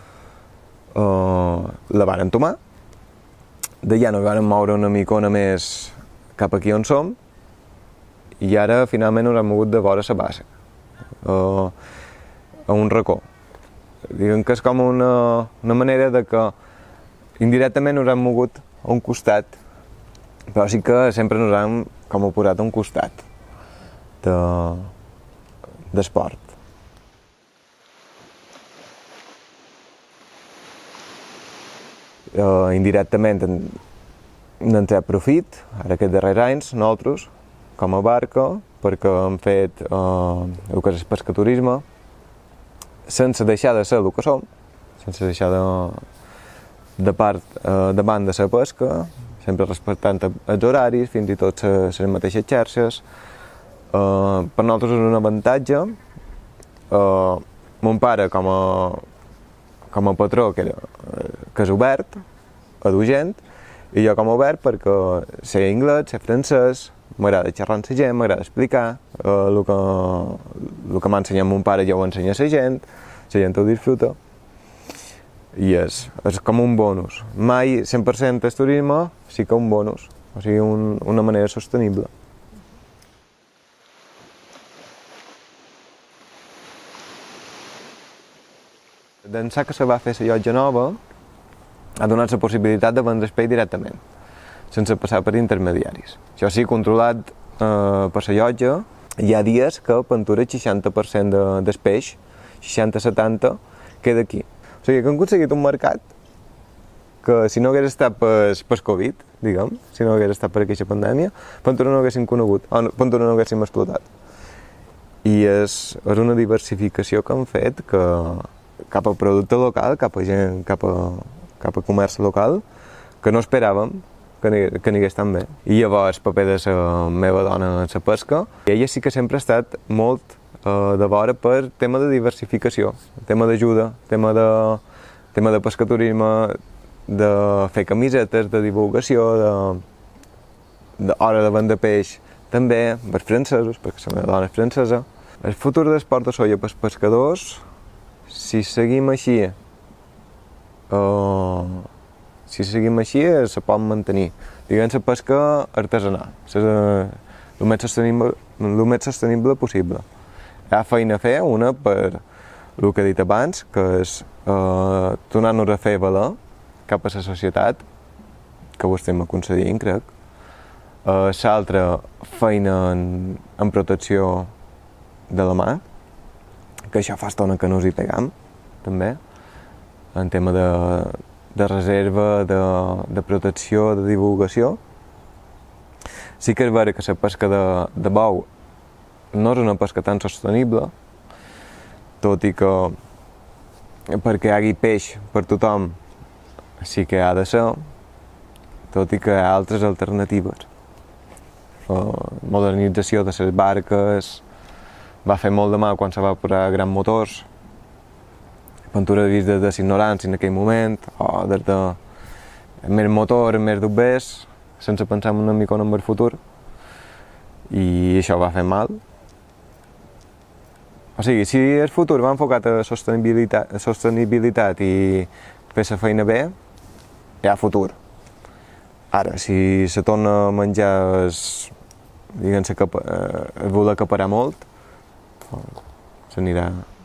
Uh, la van entomar, d'allà nos van moure una micona més cap aquí on som, i ara finalment ens hem mogut de vora la bassa, uh, a un racó. Diguem que és com una, una manera de que indirectament ens hem mogut a un costat, però sí que sempre ens hem com posat a un costat de, d'esport. Uh, indirectament n'hem tret profit, ara aquests darrers anys, nosaltres, com a barca, perquè hem fet uh, el que és el pescaturisme, sense deixar de ser el que som, sense deixar de, de part, uh, de banda de la pesca, sempre respectant els horaris, fins i tot les mateixes xarxes. Uh, per nosaltres és un avantatge. Uh, mon pare, com a, com a patró, que, era, que és obert, edu gent, i jo com a obert perquè sé anglès, sé francès, m'agrada xerrar amb la gent, m'agrada explicar, uh, el que, el que m'ha ensenyat mon pare ja ho ensenya a la gent, la gent ho disfruta, i és, és com un bonus. Mai cent per cent el turisme, sí que un bonus, o sigui, un, una manera sostenible. D'ençà que se va fer la llotja nova, ha donat la possibilitat de vendre el peix directament, sense passar per intermediaris. Això sí, controlat eh, per la llotja, hi ha dies que a Ventura el seixanta per cent de, del peix, seixanta a setanta, queda aquí. O sigui que hem aconseguit un mercat que si no hagués estat per, per Covid, diguem, si no hagués estat per aquesta pandèmia, Ventura no haguéssim conegut, o Ventura no haguéssim explotat. I és, és una diversificació que hem fet que, cap a producte local, cap a gent, cap a, cap a comerç local, que no esperàvem que n'hi hagués tan bé. I llavors el paper de la meva dona en la pesca, i ella sí que sempre ha estat molt eh, de vora per tema de diversificació, tema d'ajuda, tema de, tema de pescaturisme, de fer camisetes, de divulgació, de, de hora de vendre peix, també per francesos, perquè la meva dona és francesa. El futur d'esport de soia pels pescadors, si seguim així, uh, si seguim així, se pot mantenir. Diguem, la pesca artesanal, el més sostenible, el més sostenible possible. Hi ha feina a fer, una per el que he dit abans, que és uh, tornar-nos a fer valer cap a la societat, que ho estem aconseguint, crec. Uh, L'altra, feina en, en protecció de la mà, que això fa estona que no us hi pegam, també, en tema de, de reserva, de, de protecció, de divulgació. Sí que és vera que la pesca de, de bou no és una pesca tan sostenible, tot i que perquè hi hagi peix per tothom sí que ha de ser, tot i que hi ha altres alternatives. La modernització de les barques va fer molt de mal quan se va posar grans motors. Ventura ha vist des de l'ignorància en aquell moment, o des de més motor, més dubbers, sense pensar una mica en el futur, i això va fer mal. O sigui, si el futur va enfocat a sostenibilitat, sostenibilitat i fer la feina bé, hi ha futur. Ara, si se torna a menjar es, diguem-se, que es vol acaparar molt, s'anirà